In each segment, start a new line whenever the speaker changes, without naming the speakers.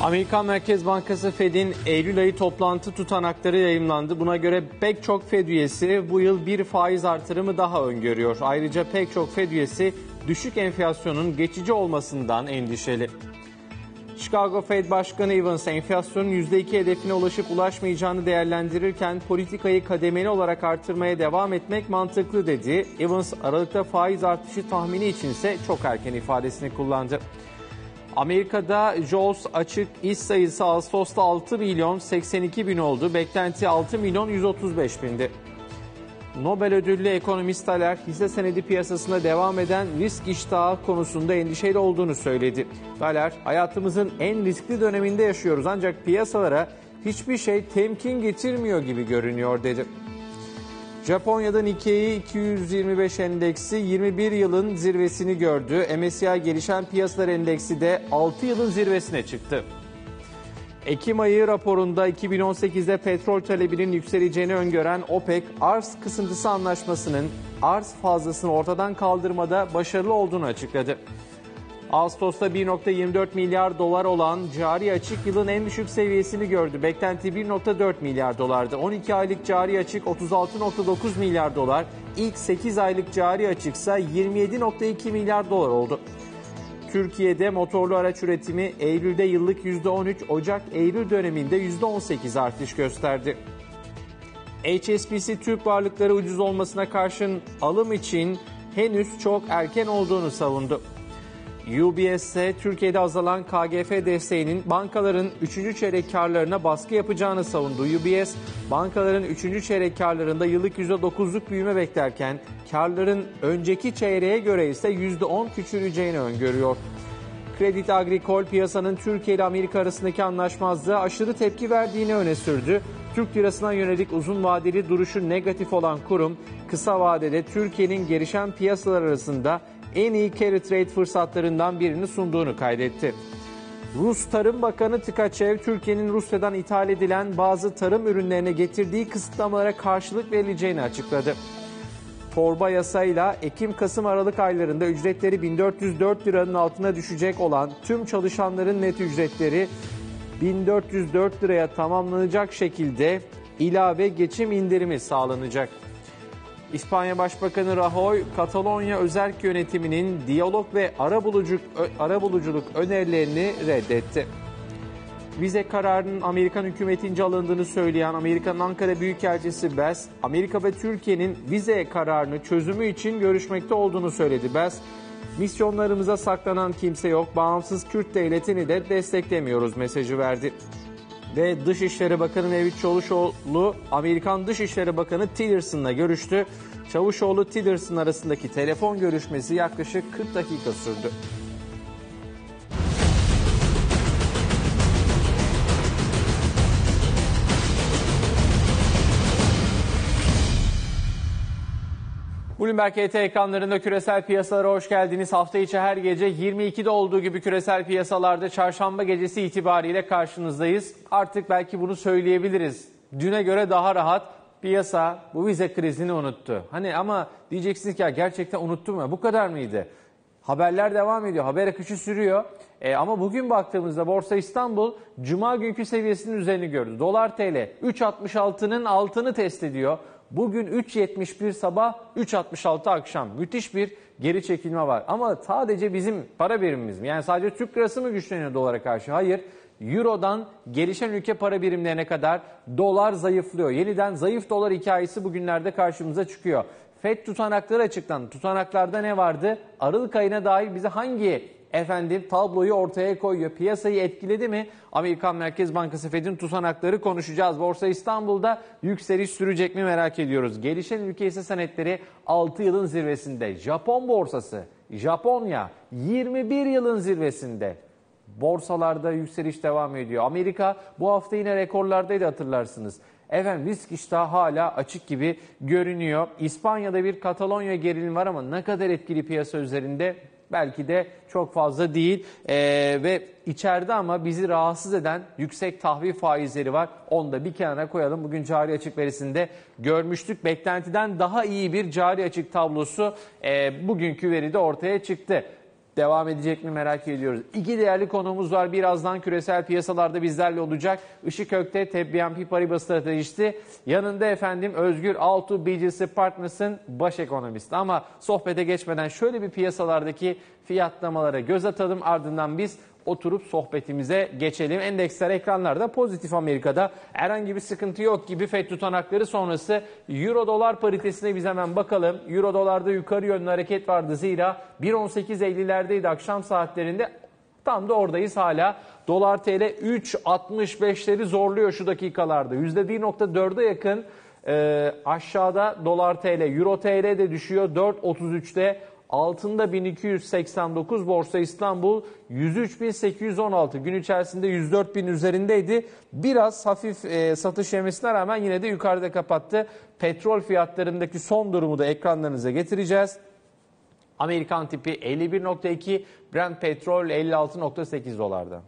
Amerikan Merkez Bankası Fed'in Eylül ayı toplantı tutanakları yayımlandı. Buna göre pek çok Fed üyesi bu yıl bir faiz artırımı daha öngörüyor. Ayrıca pek çok Fed üyesi düşük enflasyonun geçici olmasından endişeli. Chicago Fed Başkanı Evans, enflasyonun %2 hedefine ulaşıp ulaşmayacağını değerlendirirken politikayı kademeli olarak artırmaya devam etmek mantıklı dedi. Evans, Aralık'ta faiz artışı tahmini içinse çok erken ifadesini kullandı. Amerika'da JOLTS açık iş sayısı Ağustos'ta 6 milyon 82 bin oldu. Beklenti 6 milyon 135 bindi. Nobel ödüllü ekonomist Thaler, hisse senedi piyasasında devam eden risk iştahı konusunda endişeli olduğunu söyledi. Thaler, hayatımızın en riskli döneminde yaşıyoruz ancak piyasalara hiçbir şey temkin getirmiyor gibi görünüyor dedi. Japonya'da Nikkei 225 endeksi 21 yılın zirvesini gördü. MSCI Gelişen Piyasalar Endeksi de 6 yılın zirvesine çıktı. Ekim ayı raporunda 2018'de petrol talebinin yükseleceğini öngören OPEC, arz kısıntısı anlaşmasının arz fazlasını ortadan kaldırmada başarılı olduğunu açıkladı. Ağustos'ta 1,24 milyar dolar olan cari açık yılın en düşük seviyesini gördü. Beklenti 1,4 milyar dolardı. 12 aylık cari açık 36,9 milyar dolar. İlk 8 aylık cari açıksa 27,2 milyar dolar oldu. Türkiye'de motorlu araç üretimi Eylül'de yıllık %13, Ocak-Eylül döneminde %18 artış gösterdi. HSBC Türk varlıkları ucuz olmasına karşın alım için henüz çok erken olduğunu savundu. UBS ise Türkiye'de azalan KGF desteğinin bankaların 3. çeyrek karlarına baskı yapacağını savundu. UBS, bankaların 3. çeyrek karlarında yıllık %9'luk büyüme beklerken karların önceki çeyreğe göre ise %10 küçüleceğini öngörüyor. Crédit Agricole piyasanın Türkiye ile Amerika arasındaki anlaşmazlığa aşırı tepki verdiğini öne sürdü. Türk lirasına yönelik uzun vadeli duruşu negatif olan kurum, kısa vadede Türkiye'nin gelişen piyasalar arasında en iyi carry trade fırsatlarından birini sunduğunu kaydetti. Rus Tarım Bakanı Tkaçev, Türkiye'nin Rusya'dan ithal edilen bazı tarım ürünlerine getirdiği kısıtlamalara karşılık verileceğini açıkladı. Torba yasayla Ekim-Kasım-Aralık aylarında ücretleri 1404 liranın altına düşecek olan tüm çalışanların net ücretleri 1404 liraya tamamlanacak şekilde ilave geçim indirimi sağlanacak. İspanya Başbakanı Rajoy, Katalonya özerk yönetiminin diyalog ve arabuluculuk önerilerini reddetti. Vize kararının Amerikan hükümetince alındığını söyleyen Amerika'nın Ankara Büyükelçisi Bass, Amerika ve Türkiye'nin vize kararını çözümü için görüşmekte olduğunu söyledi. Bass, misyonlarımıza saklanan kimse yok, bağımsız Kürt devletini de desteklemiyoruz mesajı verdi. Ve Dışişleri Bakanı Mevlüt Çavuşoğlu, Amerikan Dışişleri Bakanı Tillerson'la görüştü. Çavuşoğlu-Tillerson arasındaki telefon görüşmesi yaklaşık 40 dakika sürdü. Bloomberg HT ekranlarında küresel piyasalara hoş geldiniz. Hafta içi her gece 22'de olduğu gibi küresel piyasalarda çarşamba gecesi itibariyle karşınızdayız. Artık belki bunu söyleyebiliriz. Düne göre daha rahat, piyasa bu vize krizini unuttu. Ama diyeceksiniz ki ya gerçekten unuttu mu? Bu kadar mıydı? Haberler devam ediyor, haber akışı sürüyor. Ama bugün baktığımızda Borsa İstanbul Cuma günkü seviyesinin üzerini gördü. Dolar TL 3.66'nın altını test ediyor. Bugün 3.71 sabah, 3.66 akşam. Müthiş bir geri çekilme var. Ama sadece bizim para birimimiz mi? Yani sadece Türk lirası mı güçleniyor dolara karşı? Hayır. Euro'dan gelişen ülke para birimlerine kadar dolar zayıflıyor. Yeniden zayıf dolar hikayesi bugünlerde karşımıza çıkıyor. FED tutanakları açıklandı. Tutanaklarda ne vardı? Aralık ayına dair bize hangi tabloyu ortaya koyuyor? Piyasayı etkiledi mi? Amerikan Merkez Bankası Fed'in tutanakları konuşacağız. Borsa İstanbul'da yükseliş sürecek mi merak ediyoruz. Gelişen ülke hisse senetleri 6 yılın zirvesinde. Japon borsası, Japonya 21 yılın zirvesinde. Borsalarda yükseliş devam ediyor. Amerika bu hafta yine rekorlardaydı hatırlarsınız. Risk iştahı hala açık gibi görünüyor. İspanya'da bir Katalonya gerilimi var ama ne kadar etkili piyasa üzerinde? Belki de çok fazla değil ve içeride ama bizi rahatsız eden yüksek tahvil faizleri var. Onu da bir kenara koyalım. Bugün cari açık verisinde görmüştük. Beklentiden daha iyi bir cari açık tablosu bugünkü veride ortaya çıktı. devam edecek mi merak ediyoruz. İki değerli konuğumuz var. Birazdan küresel piyasalarda bizlerle olacak. Işık Ökte, BNP Paribas stratejisti. Yanında efendim Özgür Altuğ, BGC Partners'ın baş ekonomisti. Ama sohbete geçmeden şöyle bir piyasalardaki fiyatlamalara göz atalım. Ardından biz oturup sohbetimize geçelim. Endeksler ekranlarda pozitif Amerika'da. Herhangi bir sıkıntı yok gibi. FED tutanakları sonrası Euro dolar paritesine biz hemen bakalım. Euro dolarda yukarı yönlü hareket vardı. Zira 1.18.50'lerdeydi akşam saatlerinde. Tam da oradayız hala. Dolar TL 3.65'leri zorluyor şu dakikalarda. %1.4'e yakın aşağıda dolar TL. Euro TL de düşüyor 4.33'te. Altında 1289 Borsa İstanbul 103.816 gün içerisinde 104.000 üzerindeydi. Biraz hafif satış yemesine rağmen yine de yukarıda kapattı. Petrol fiyatlarındaki son durumu da ekranlarınıza getireceğiz. Amerikan tipi 51.2, Brent petrol 56.8 dolarda.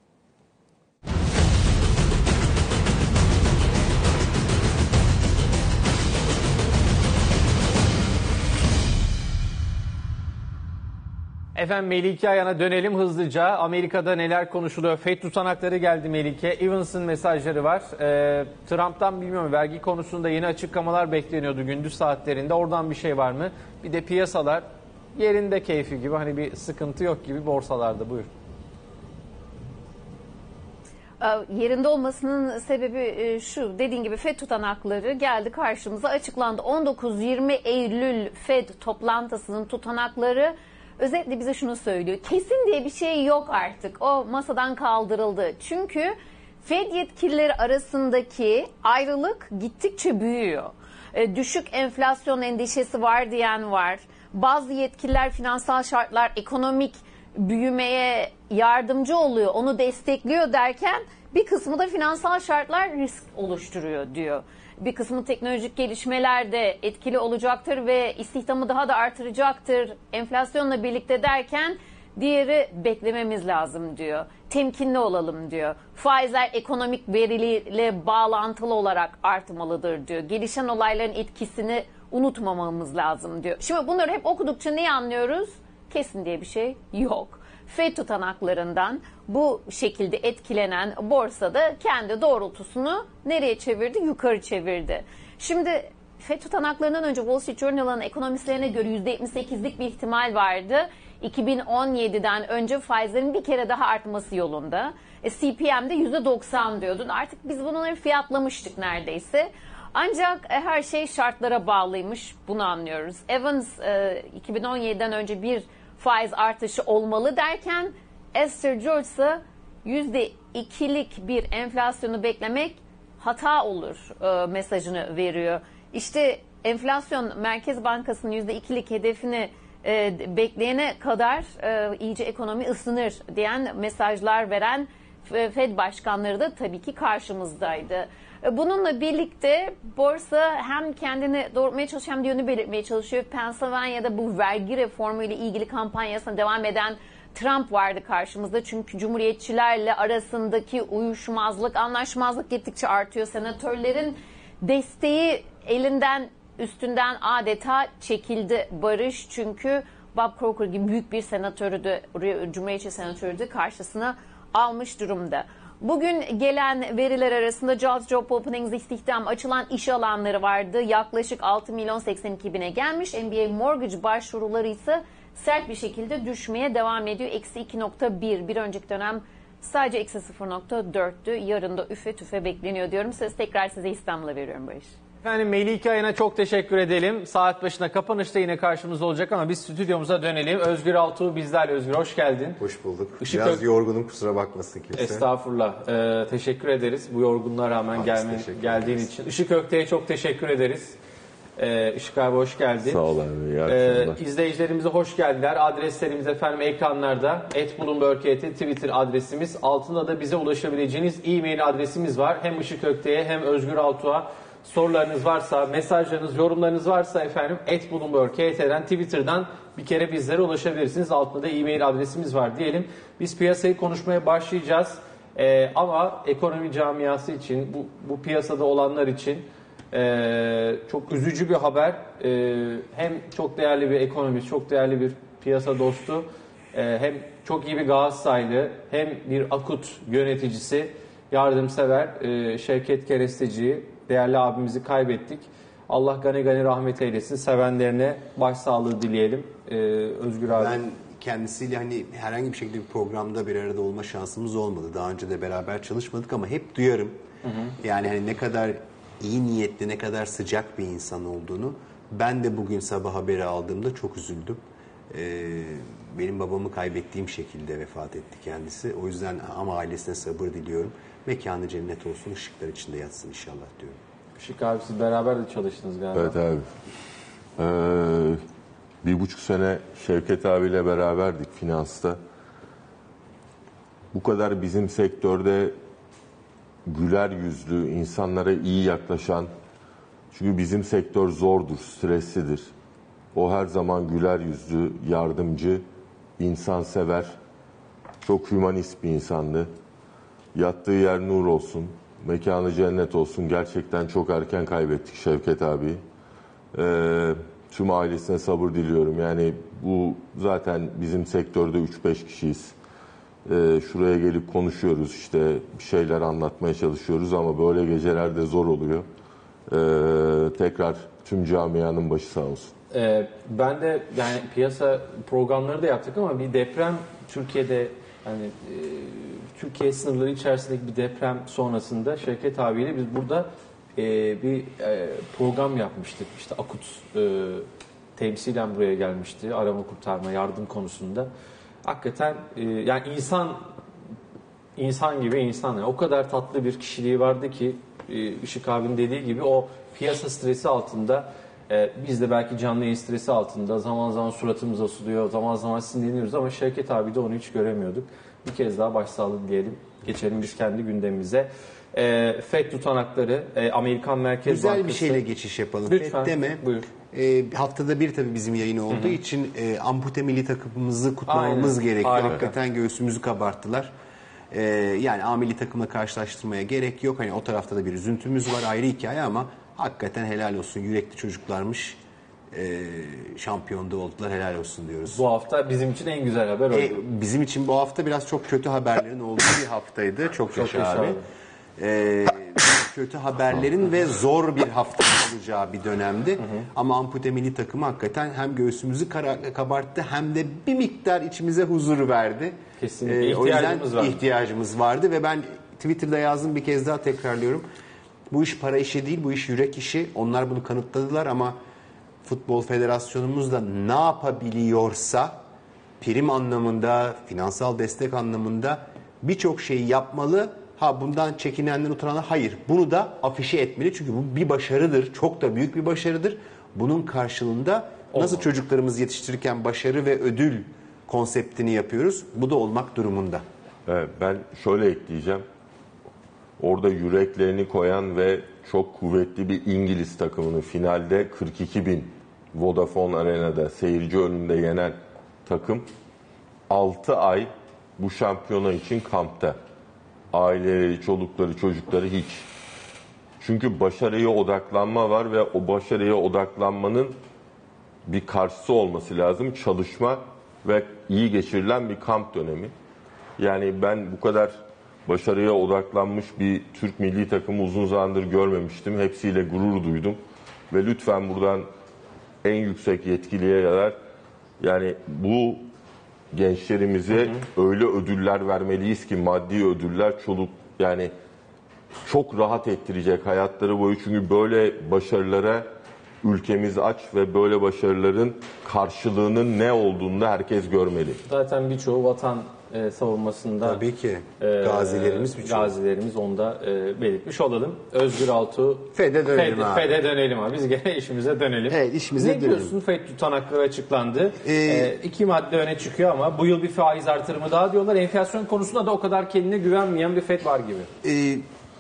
Efendim Melike Ayan'a dönelim hızlıca. Amerika'da neler konuşuluyor? FED tutanakları geldi Melike. Evans'ın mesajları var. Trump'tan bilmiyorum, vergi konusunda yeni açıklamalar bekleniyordu gündüz saatlerinde. Oradan bir şey var mı? Bir de piyasalar yerinde keyfi gibi, hani bir sıkıntı yok gibi borsalarda. Buyur.
Yerinde olmasının sebebi şu, dediğin gibi FED tutanakları geldi karşımıza, açıklandı. 19-20 Eylül FED toplantısının tutanakları özetle bize şunu söylüyor: kesin diye bir şey yok artık, o masadan kaldırıldı. Çünkü FED yetkilileri arasındaki ayrılık gittikçe büyüyor. Düşük enflasyon endişesi var diyen var. Bazı yetkililer finansal şartlar ekonomik büyümeye yardımcı oluyor, onu destekliyor derken bir kısmı da finansal şartlar risk oluşturuyor diyor. Bir kısmı teknolojik gelişmeler de etkili olacaktır ve istihdamı daha da artıracaktır enflasyonla birlikte derken, diğeri beklememiz lazım diyor. Temkinli olalım diyor. Faizler ekonomik veriyle bağlantılı olarak artmalıdır diyor. Gelişen olayların etkisini unutmamamız lazım diyor. Şimdi bunları hep okudukça neyi anlıyoruz? Kesin diye bir şey yok. FED tutanaklarından bu şekilde etkilenen borsada kendi doğrultusunu nereye çevirdi? Yukarı çevirdi. Şimdi FED tutanaklarından önce Wall Street Journal'ın ekonomistlerine göre %78'lik bir ihtimal vardı. 2017'den önce faizlerin bir kere daha artması yolunda. CPM'de %90 diyordun. Artık biz bunları fiyatlamıştık neredeyse. Ancak her şey şartlara bağlıymış, bunu anlıyoruz. Evans 2017'den önce bir faiz artışı olmalı derken, Esther George ise %2'lik bir enflasyonu beklemek hata olur mesajını veriyor. İşte enflasyon Merkez Bankası'nın %2'lik hedefini bekleyene kadar iyice ekonomi ısınır diyen mesajlar veren FED başkanları da tabii ki karşımızdaydı. Bununla birlikte borsa hem kendini doğrultmaya çalışıyor hem de yönü belirtmeye çalışıyor. Pennsylvania'da bu vergi reformu ile ilgili kampanyasına devam eden Trump vardı karşımızda. Çünkü Cumhuriyetçilerle arasındaki uyuşmazlık, anlaşmazlık gittikçe artıyor. Senatörlerin desteği üstünden adeta çekildi barış. Çünkü Bob Corker gibi büyük bir senatörü de, Cumhuriyetçi senatörü de karşısına almış durumda. Bugün gelen veriler arasında Jobs Job Openings, istihdam, açılan iş alanları vardı. Yaklaşık 6.082.000'e gelmiş. NBA mortgage başvuruları ise sert bir şekilde düşmeye devam ediyor. -2.1, bir önceki dönem sadece -0.4'tü. Yarın da üfe tüfe bekleniyor diyorum. Söz tekrar size İstanbul'a veriyorum Barış.
Efendim Melike Ayan'a çok teşekkür edelim. Saat başına kapanışta yine karşımızda olacak ama biz stüdyomuza dönelim. Özgür Altuğ bizlerle. Özgür, hoş geldin.
Hoş bulduk. Biraz yorgunum, kusura bakmasın kimse.
Estağfurullah. Teşekkür ederiz bu yorgunluğa rağmen geldiğin için. Işık Ökte'ye çok teşekkür ederiz. Işık abi hoş geldin.
Sağ ol abi.
İzleyicilerimize hoş geldiler. Adreslerimiz efendim ekranlarda. @bloomberg.kt Twitter adresimiz. Altında da bize ulaşabileceğiniz e-mail adresimiz var. Hem Işık Ökte'ye hem Özgür Altuğ'a sorularınız varsa, mesajlarınız, yorumlarınız varsa efendim @bloomberg.kt'den, Twitter'dan bir kere bizlere ulaşabilirsiniz. Altında da e-mail adresimiz var diyelim. Biz piyasayı konuşmaya başlayacağız. Ama ekonomi camiası için, bu piyasada olanlar için çok üzücü bir haber. Hem çok değerli bir ekonomist, çok değerli bir piyasa dostu Hem çok iyi bir Galatasaraylı hem bir akut yöneticisi, yardımsever Şevket Keresteci'yi, değerli abimizi kaybettik. Allah gani gani rahmet eylesin. Sevenlerine başsağlığı dileyelim. Özgür abi.
Ben kendisiyle hani herhangi bir şekilde bir programda bir arada olma şansımız olmadı. Daha önce de beraber çalışmadık ama hep duyarım. Yani hani ne kadar iyi niyetli, ne kadar sıcak bir insan olduğunu. Ben de bugün sabah haberi aldığımda çok üzüldüm. Benim babamı kaybettiğim şekilde vefat etti kendisi. O yüzden ama ailesine sabır diliyorum. Mekanı cennet olsun, ışıklar içinde yatsın inşallah diyorum.
Işık abi, siz beraber de çalıştınız galiba.
Evet abi. 1,5 sene Şevket abiyle beraberdik finansta. Bu kadar bizim sektörde güler yüzlü, insanlara iyi yaklaşan, çünkü bizim sektör zordur, streslidir. O her zaman güler yüzlü, yardımcı, insansever, çok hümanist bir insandı. Yattığı yer nur olsun, mekanı cennet olsun. Gerçekten çok erken kaybettik Şevket abi. Tüm ailesine sabır diliyorum. Yani bu zaten bizim sektörde 3-5 kişiyiz. Şuraya gelip konuşuyoruz, işte bir şeyler anlatmaya çalışıyoruz ama böyle gecelerde zor oluyor. Tekrar tüm camianın başı sağ olsun.
Ben de yani piyasa programları da yaptık ama bir deprem Türkiye'de, hani Türkiye sınırları içerisindeki bir deprem sonrasında Şevket abiyle biz burada bir program yapmıştık. İşte akut temsilen buraya gelmişti. Arama kurtarma, yardım konusunda. Hakikaten yani insan gibi insan. Yani o kadar tatlı bir kişiliği vardı ki Işık abinin dediği gibi o piyasa stresi altında, biz de belki canlı yayın stresi altında zaman zaman suratımız asılıyor, zaman zaman sinirleniyoruz ama Şevket abi de onu hiç göremiyorduk. Bir kez daha başsağlığı dileyelim. Geçelim biz kendi gündemimize. FED tutanakları, Amerikan Merkez
Güzel
Bankası.
bir şeyle geçiş yapalım.
Lütfen,
FED deme.
buyur.
Haftada bir tabii bizim yayın olduğu için ampute milli takımımızı kutlamamız
Aynen,
gerekiyor.
harika.
Hakikaten göğsümüzü kabarttılar. Yani A milli takımla karşılaştırmaya gerek yok. Hani o tarafta da bir üzüntümüz var, ayrı hikaye ama hakikaten helal olsun. Yürekli çocuklarmış. Şampiyonda oldular, helal olsun diyoruz.
Bu hafta bizim için en güzel haber oldu.
Bizim için bu hafta biraz çok kötü haberlerin olduğu bir haftaydı. Çok yaşa abi. Kötü haberlerin ve zor bir hafta olacağı bir dönemdi. Ama ampute milli takımı hakikaten hem göğsümüzü kabarttı hem de bir miktar içimize huzur verdi.
Kesinlikle
O yüzden
ihtiyacımız vardı.
ihtiyacımız vardı ve ben Twitter'da yazdım, bir kez daha tekrarlıyorum. Bu iş para işi değil, bu iş yürek işi. Onlar bunu kanıtladılar ama Futbol Federasyonumuz da ne yapabiliyorsa prim anlamında, finansal destek anlamında birçok şeyi yapmalı. Bundan çekinenler, utananlar hayır. Bunu da afişe etmeli çünkü bu bir başarıdır. Çok da büyük bir başarıdır. Bunun karşılığında nasıl çocuklarımızı yetiştirirken başarı ve ödül konseptini yapıyoruz. Bu da olmak durumunda.
Evet, ben şöyle ekleyeceğim. Orada yüreklerini koyan ve çok kuvvetli bir İngiliz takımını finalde 42.000 Vodafone Arena'da seyirci önünde yenen takım 6 ay bu şampiyona için kampta. Aileleri, çolukları, çocukları hiç. Çünkü başarıya odaklanma var ve o başarıya odaklanmanın bir karşısı olması lazım. Çalışma ve iyi geçirilen bir kamp dönemi. Yani ben bu kadar başarıya odaklanmış bir Türk milli takımı uzun zamandır görmemiştim. Hepsiyle gurur duydum. Ve lütfen buradan en yüksek yetkiliye kadar yani bu gençlerimize öyle ödüller vermeliyiz ki, maddi ödüller, yani çok rahat ettirecek hayatları boyu. Çünkü böyle başarılara ülkemiz aç ve böyle başarıların karşılığının ne olduğunu da herkes görmeli.
Zaten birçoğu vatan savunmasında
Tabii ki. Gazilerimiz birçoğu.
Gazilerimiz, onu da belirtmiş olalım. Özgür Altuğ.
FED'e dönelim abi.
FED'e dönelim abi. Biz gene işimize dönelim.
Evet, işimize
ne
dönelim.
diyorsun? FED tutanakları açıklandı. 2 madde öne çıkıyor ama bu yıl bir faiz artırımı daha diyorlar. Enflasyon konusunda da o kadar kendine güvenmeyen bir FED var gibi.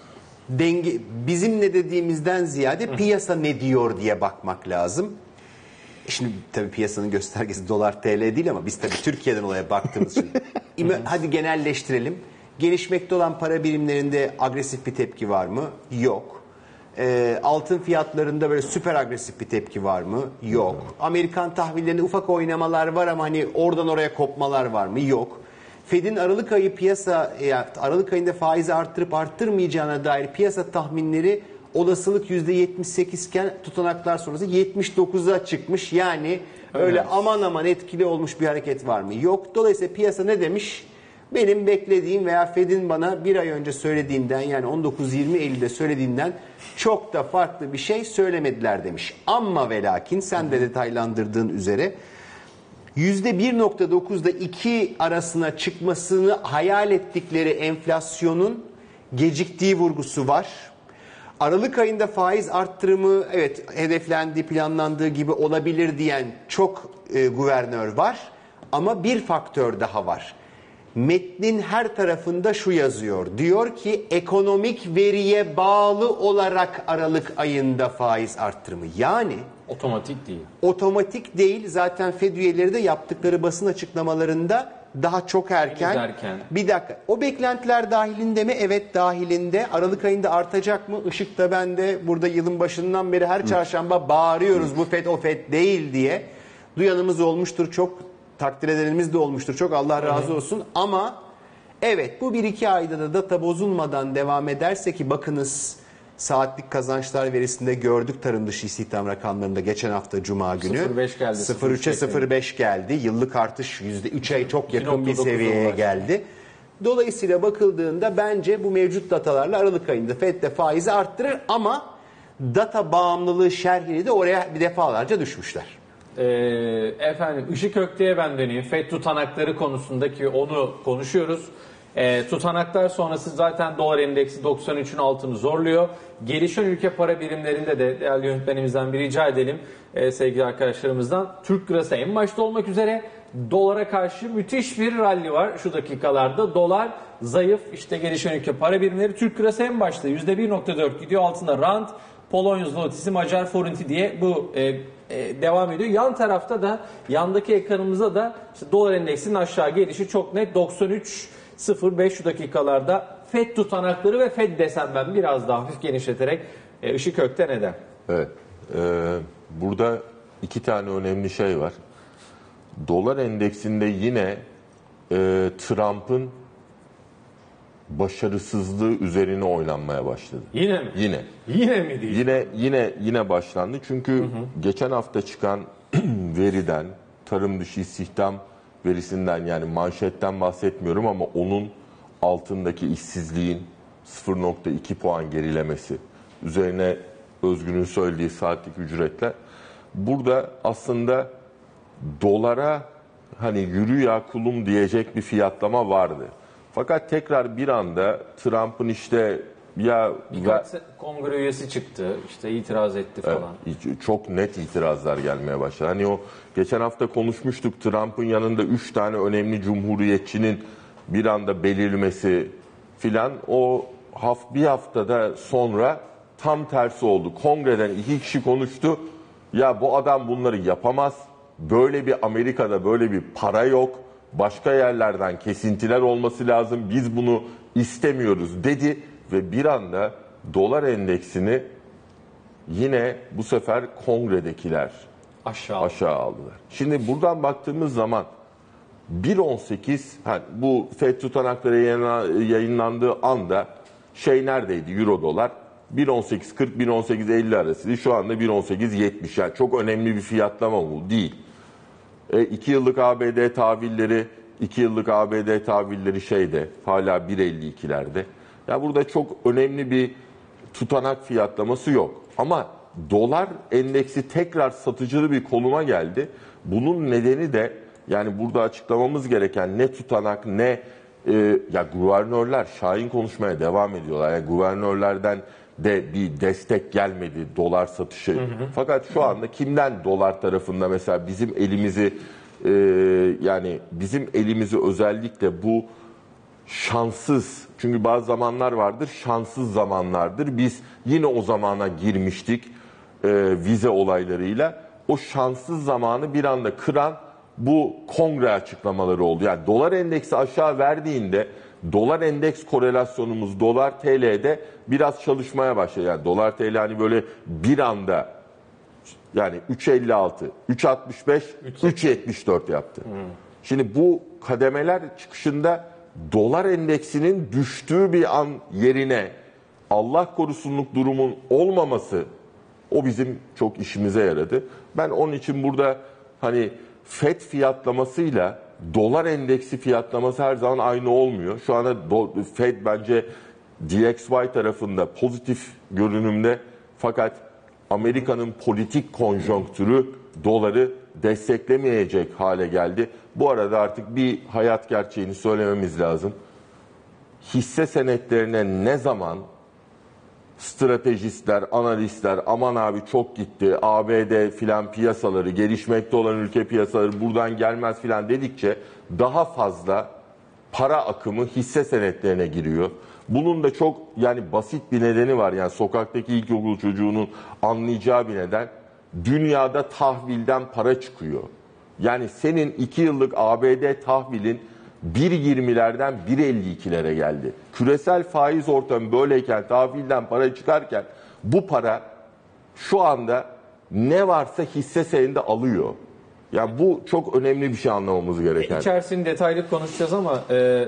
Bizim ne dediğimizden ziyade piyasa ne diyor diye bakmak lazım. Şimdi tabii piyasanın göstergesi dolar TL değil ama biz tabii Türkiye'den olaya baktığımız için hadi genelleştirelim. Gelişmekte olan para birimlerinde agresif bir tepki var mı? Yok. Altın fiyatlarında böyle süper agresif bir tepki var mı? Yok. Amerikan tahvillerinde ufak oynamalar var ama hani oradan oraya kopmalar var mı? Yok. Fed'in Aralık ayı Aralık ayında faizi arttırıp arttırmayacağına dair piyasa tahminleri olasılık %78 iken tutanaklar sonrası 79'a çıkmış. Yani öyle aman aman etkili olmuş bir hareket var mı? Yok. Dolayısıyla piyasa ne demiş? Benim beklediğim veya Fed'in bana bir ay önce söylediğinden, yani 19-20 Eylül'de söylediğinden çok da farklı bir şey söylemediler demiş. Ama ve lakin sen de detaylandırdığın üzere %1.9'da 2 arasına çıkmasını hayal ettikleri enflasyonun geciktiği vurgusu var. Aralık ayında faiz arttırımı evet hedeflendiği, planlandığı gibi olabilir diyen çok guvernör var. Ama bir faktör daha var. Metnin her tarafında şu yazıyor. Diyor ki ekonomik veriye bağlı olarak Aralık ayında faiz arttırımı. Yani
Otomatik değil.
otomatik değil. Zaten Fed üyeleri de yaptıkları basın açıklamalarında daha çok erken. Bir dakika. O beklentiler dahilinde mi? Evet dahilinde. Aralık ayında artacak mı? Işık da ben de burada yılın başından beri her çarşamba bağırıyoruz bu Fed o Fed değil diye. Duyanımız olmuştur çok. Takdir edenimiz de olmuştur. Çok Allah razı olsun. Ama evet bu 1-2 ayda da data bozulmadan devam ederse ki bakınız saatlik kazançlar verisinde gördük tarım dışı istihdam rakamlarında geçen hafta Cuma günü.
0.5 geldi.
0.3'e 0.5 geldi. Yıllık artış %3'e çok yakın bir seviyeye geldi. Dolayısıyla bakıldığında bence bu mevcut datalarla Aralık ayında Fed de faizi arttırır ama data bağımlılığı şerhini de oraya bir defalarca düşmüşler.
Efendim Işık Ökte'ye ben döneyim. FED tutanakları konusundaki onu konuşuyoruz. Tutanaklar sonrası zaten dolar endeksi 93'ün altını zorluyor. Gelişen ülke para birimlerinde de değerli yönetmenimizden bir rica edelim sevgili arkadaşlarımızdan. Türk lirası en başta olmak üzere dolara karşı müthiş bir rally var şu dakikalarda. Dolar zayıf, işte gelişen ülke para birimleri, Türk lirası en başta %1.4 gidiyor, altında rand, Polonya zlotisi, Macar forint'i diye bu devam ediyor. Yan tarafta da yandaki ekranımızda da işte dolar endeksinin aşağı gelişi çok net 93.05 şu dakikalarda. FED tutanakları ve FED desem ben biraz daha hafif genişleterek Işık Ökte neden?
Evet. Burada iki tane önemli şey var. Dolar endeksinde yine Trump'ın başarısızlığı üzerine oynanmaya başladı.
Yine mi?
Yine.
Yine mi değil?
Yine başlandı. Çünkü geçen hafta çıkan veriden, tarım dışı istihdam verisinden, yani manşetten bahsetmiyorum ama onun altındaki işsizliğin 0.2 puan gerilemesi, üzerine Özgür'ün söylediği saatlik ücretler. Burada aslında dolara hani yürü ya kulum diyecek bir fiyatlama vardı. Fakat tekrar bir anda Trump'ın işte
birkaç kongre üyesi çıktı, işte itiraz etti falan.
Çok net itirazlar gelmeye başladı. Hani o geçen hafta konuşmuştuk, Trump'ın yanında 3 tane önemli cumhuriyetçinin bir anda belirmesi filan, o bir haftada sonra tam tersi oldu. Kongreden 2 kişi konuştu. Ya bu adam bunları yapamaz. Böyle bir Amerika'da böyle bir para yok. Başka yerlerden kesintiler olması lazım. Biz bunu istemiyoruz dedi ve bir anda dolar endeksini yine bu sefer kongredekiler aşağı aldılar. Şimdi buradan baktığımız zaman 1.18 bu FED tutanakları yayınlandığı anda neredeydi euro dolar? 1.18.40 1.18.50 arasıydı. Şu anda 1.18.70, yani çok önemli bir fiyatlama bu değil. 2 yıllık ABD tahvilleri hala 1.52'lerde. Ya burada çok önemli bir tutanak fiyatlaması yok. Ama dolar endeksi tekrar satıcılı bir konuma geldi. Bunun nedeni de, yani burada açıklamamız gereken ne tutanak ne guvernörler şahin konuşmaya devam ediyorlar. Yani guvernörlerden de bir destek gelmedi dolar satışı. Fakat şu anda kimden dolar tarafında mesela bizim elimizi özellikle bu şanssız, çünkü bazı zamanlar vardır şanssız zamanlardır. Biz yine o zamana girmiştik vize olaylarıyla. O şanssız zamanı bir anda kıran bu kongre açıklamaları oldu. Yani dolar endeksi aşağı verdiğinde dolar endeks korelasyonumuz dolar TL'de biraz çalışmaya başladı. Yani dolar TL hani böyle bir anda yani 3.56, 3.65, 3.74 yaptı. Şimdi bu kademeler çıkışında dolar endeksinin düştüğü bir an yerine Allah korusunluk durumun olmaması o bizim çok işimize yaradı. Ben onun için burada hani FED fiyatlamasıyla dolar endeksi fiyatlaması her zaman aynı olmuyor. Şu anda FED bence DXY tarafında pozitif görünümde, fakat Amerika'nın politik konjonktürü doları desteklemeyecek hale geldi. Bu arada artık bir hayat gerçeğini söylememiz lazım. Hisse senetlerine ne zaman stratejistler, analistler aman abi çok gitti, ABD filan piyasaları, gelişmekte olan ülke piyasaları buradan gelmez filan dedikçe daha fazla para akımı hisse senetlerine giriyor. Bunun da çok yani basit bir nedeni var. Yani sokaktaki ilkokul çocuğunun anlayacağı bir neden. Dünyada tahvilden para çıkıyor. Yani senin 2 yıllık ABD tahvilin 1.20'lerden 1.52'lere geldi. Küresel faiz ortamı böyleyken, tahvilden para çıkarken bu para şu anda ne varsa hisse senedi alıyor. Yani bu çok önemli bir şey anlamamız gereken.
İçerisini detaylı konuşacağız ama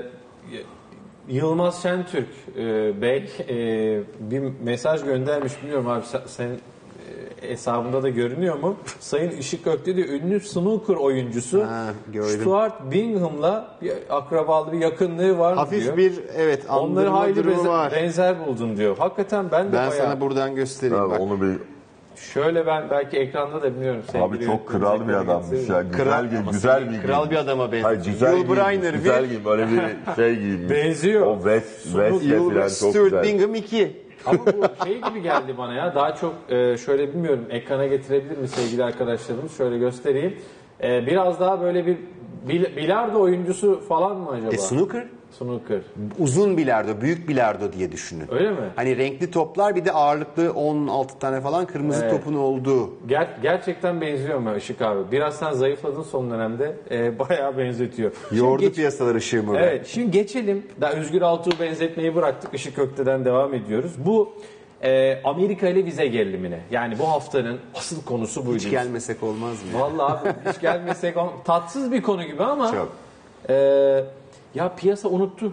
Yılmaz Şentürk Bey bir mesaj göndermiş, bilmiyorum abi senin hesabında da görünüyor mu? Sayın Işık Gökdelen ünlü snooker oyuncusu Stuart Bingham'la bir akrabalığı, bir yakınlığı var
hafif
diyor.
bir
Onları
andırma
hayli
durumu var.
benzer buldum diyor. Hakikaten ben de bayağı...
sana buradan göstereyim.
Abi,
bak.
onu bir...
Şöyle ben belki ekranda da bilmiyorum.
Abi çok kral bir adammış ya. Güzel bir
kral bir adama benziyor.
Hayır, güzel
Yul Brynner
güzel giyim. Böyle bir şey giymiş.
Benziyor.
O West'le falan çok
Stuart
güzel.
Bingham 2.
Ama bu şey gibi geldi bana ya. Daha çok şöyle bilmiyorum. Ekrana getirebilir mi sevgili arkadaşlarımız? Şöyle göstereyim. Biraz daha böyle bir bilardo oyuncusu falan mı acaba?
Snooker?
Snooker.
Uzun bilardo, büyük bilardo diye düşünün.
Öyle mi?
Hani renkli toplar, bir de ağırlıklı 16 tane falan kırmızı
Evet.
topun olduğu.
Gerçekten benziyor mu Işık abi? Biraz sen zayıfladın son dönemde. Bayağı benzetiyor.
Yordu piyasalar ışığı burada.
Evet, şimdi geçelim. Daha Özgür Altuğ'u benzetmeyi bıraktık. Işık Kökte'den devam ediyoruz. Bu Amerika ile vize gerilimine. Yani bu haftanın asıl konusu buydu.
Hiç gelmesek olmaz mı?
Vallahi abi hiç gelmesek tatsız bir konu gibi ama
Çok.
ya piyasa unuttu.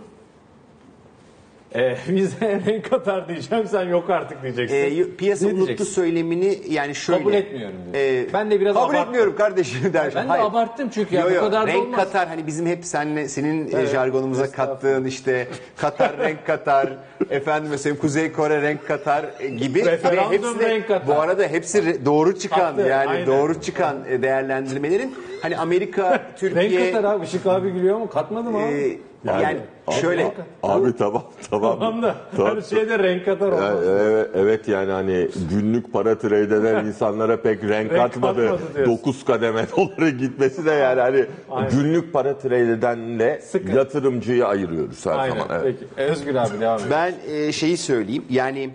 Vize renk atar diyeceğim, sen yok artık diyeceksin.
Piyasa
Ne
unuttu
diyeceksin?
söylemini yani şöyle.
Kabul etmiyorum diyor. Ben de biraz
kabul
abarttım.
etmiyorum kardeşim der.
Ben de abarttım çünkü ya
Yo,
bu kadar da
renk
olmaz.
katar, hani bizim hep senin
Evet,
jargonumuza kattığın işte Katar renk katar, efendim mesela Kuzey Kore renk katar gibi.
Referandum
Hepsi de,
renk katar.
bu arada hepsi doğru çıkan
Kattı,
yani
aynen.
doğru çıkan değerlendirmelerin hani Amerika, Türkiye
Renk katar abi. Işık abi gülüyor mu? Katmadı mı abi?
yani şöyle
Abi tamam.
Tamam da her şeyde renk katar olmaz.
Evet yani hani günlük para trade eden insanlara pek renk katmadı.
katmadı diyorsun.
9 kademe doları gitmesi de yani hani
Aynen.
günlük para trade edenle
Sıkı.
yatırımcıyı ayırıyoruz her
Aynen.
zaman. Evet.
Peki. Özgür abi devam et.
ben şeyi söyleyeyim yani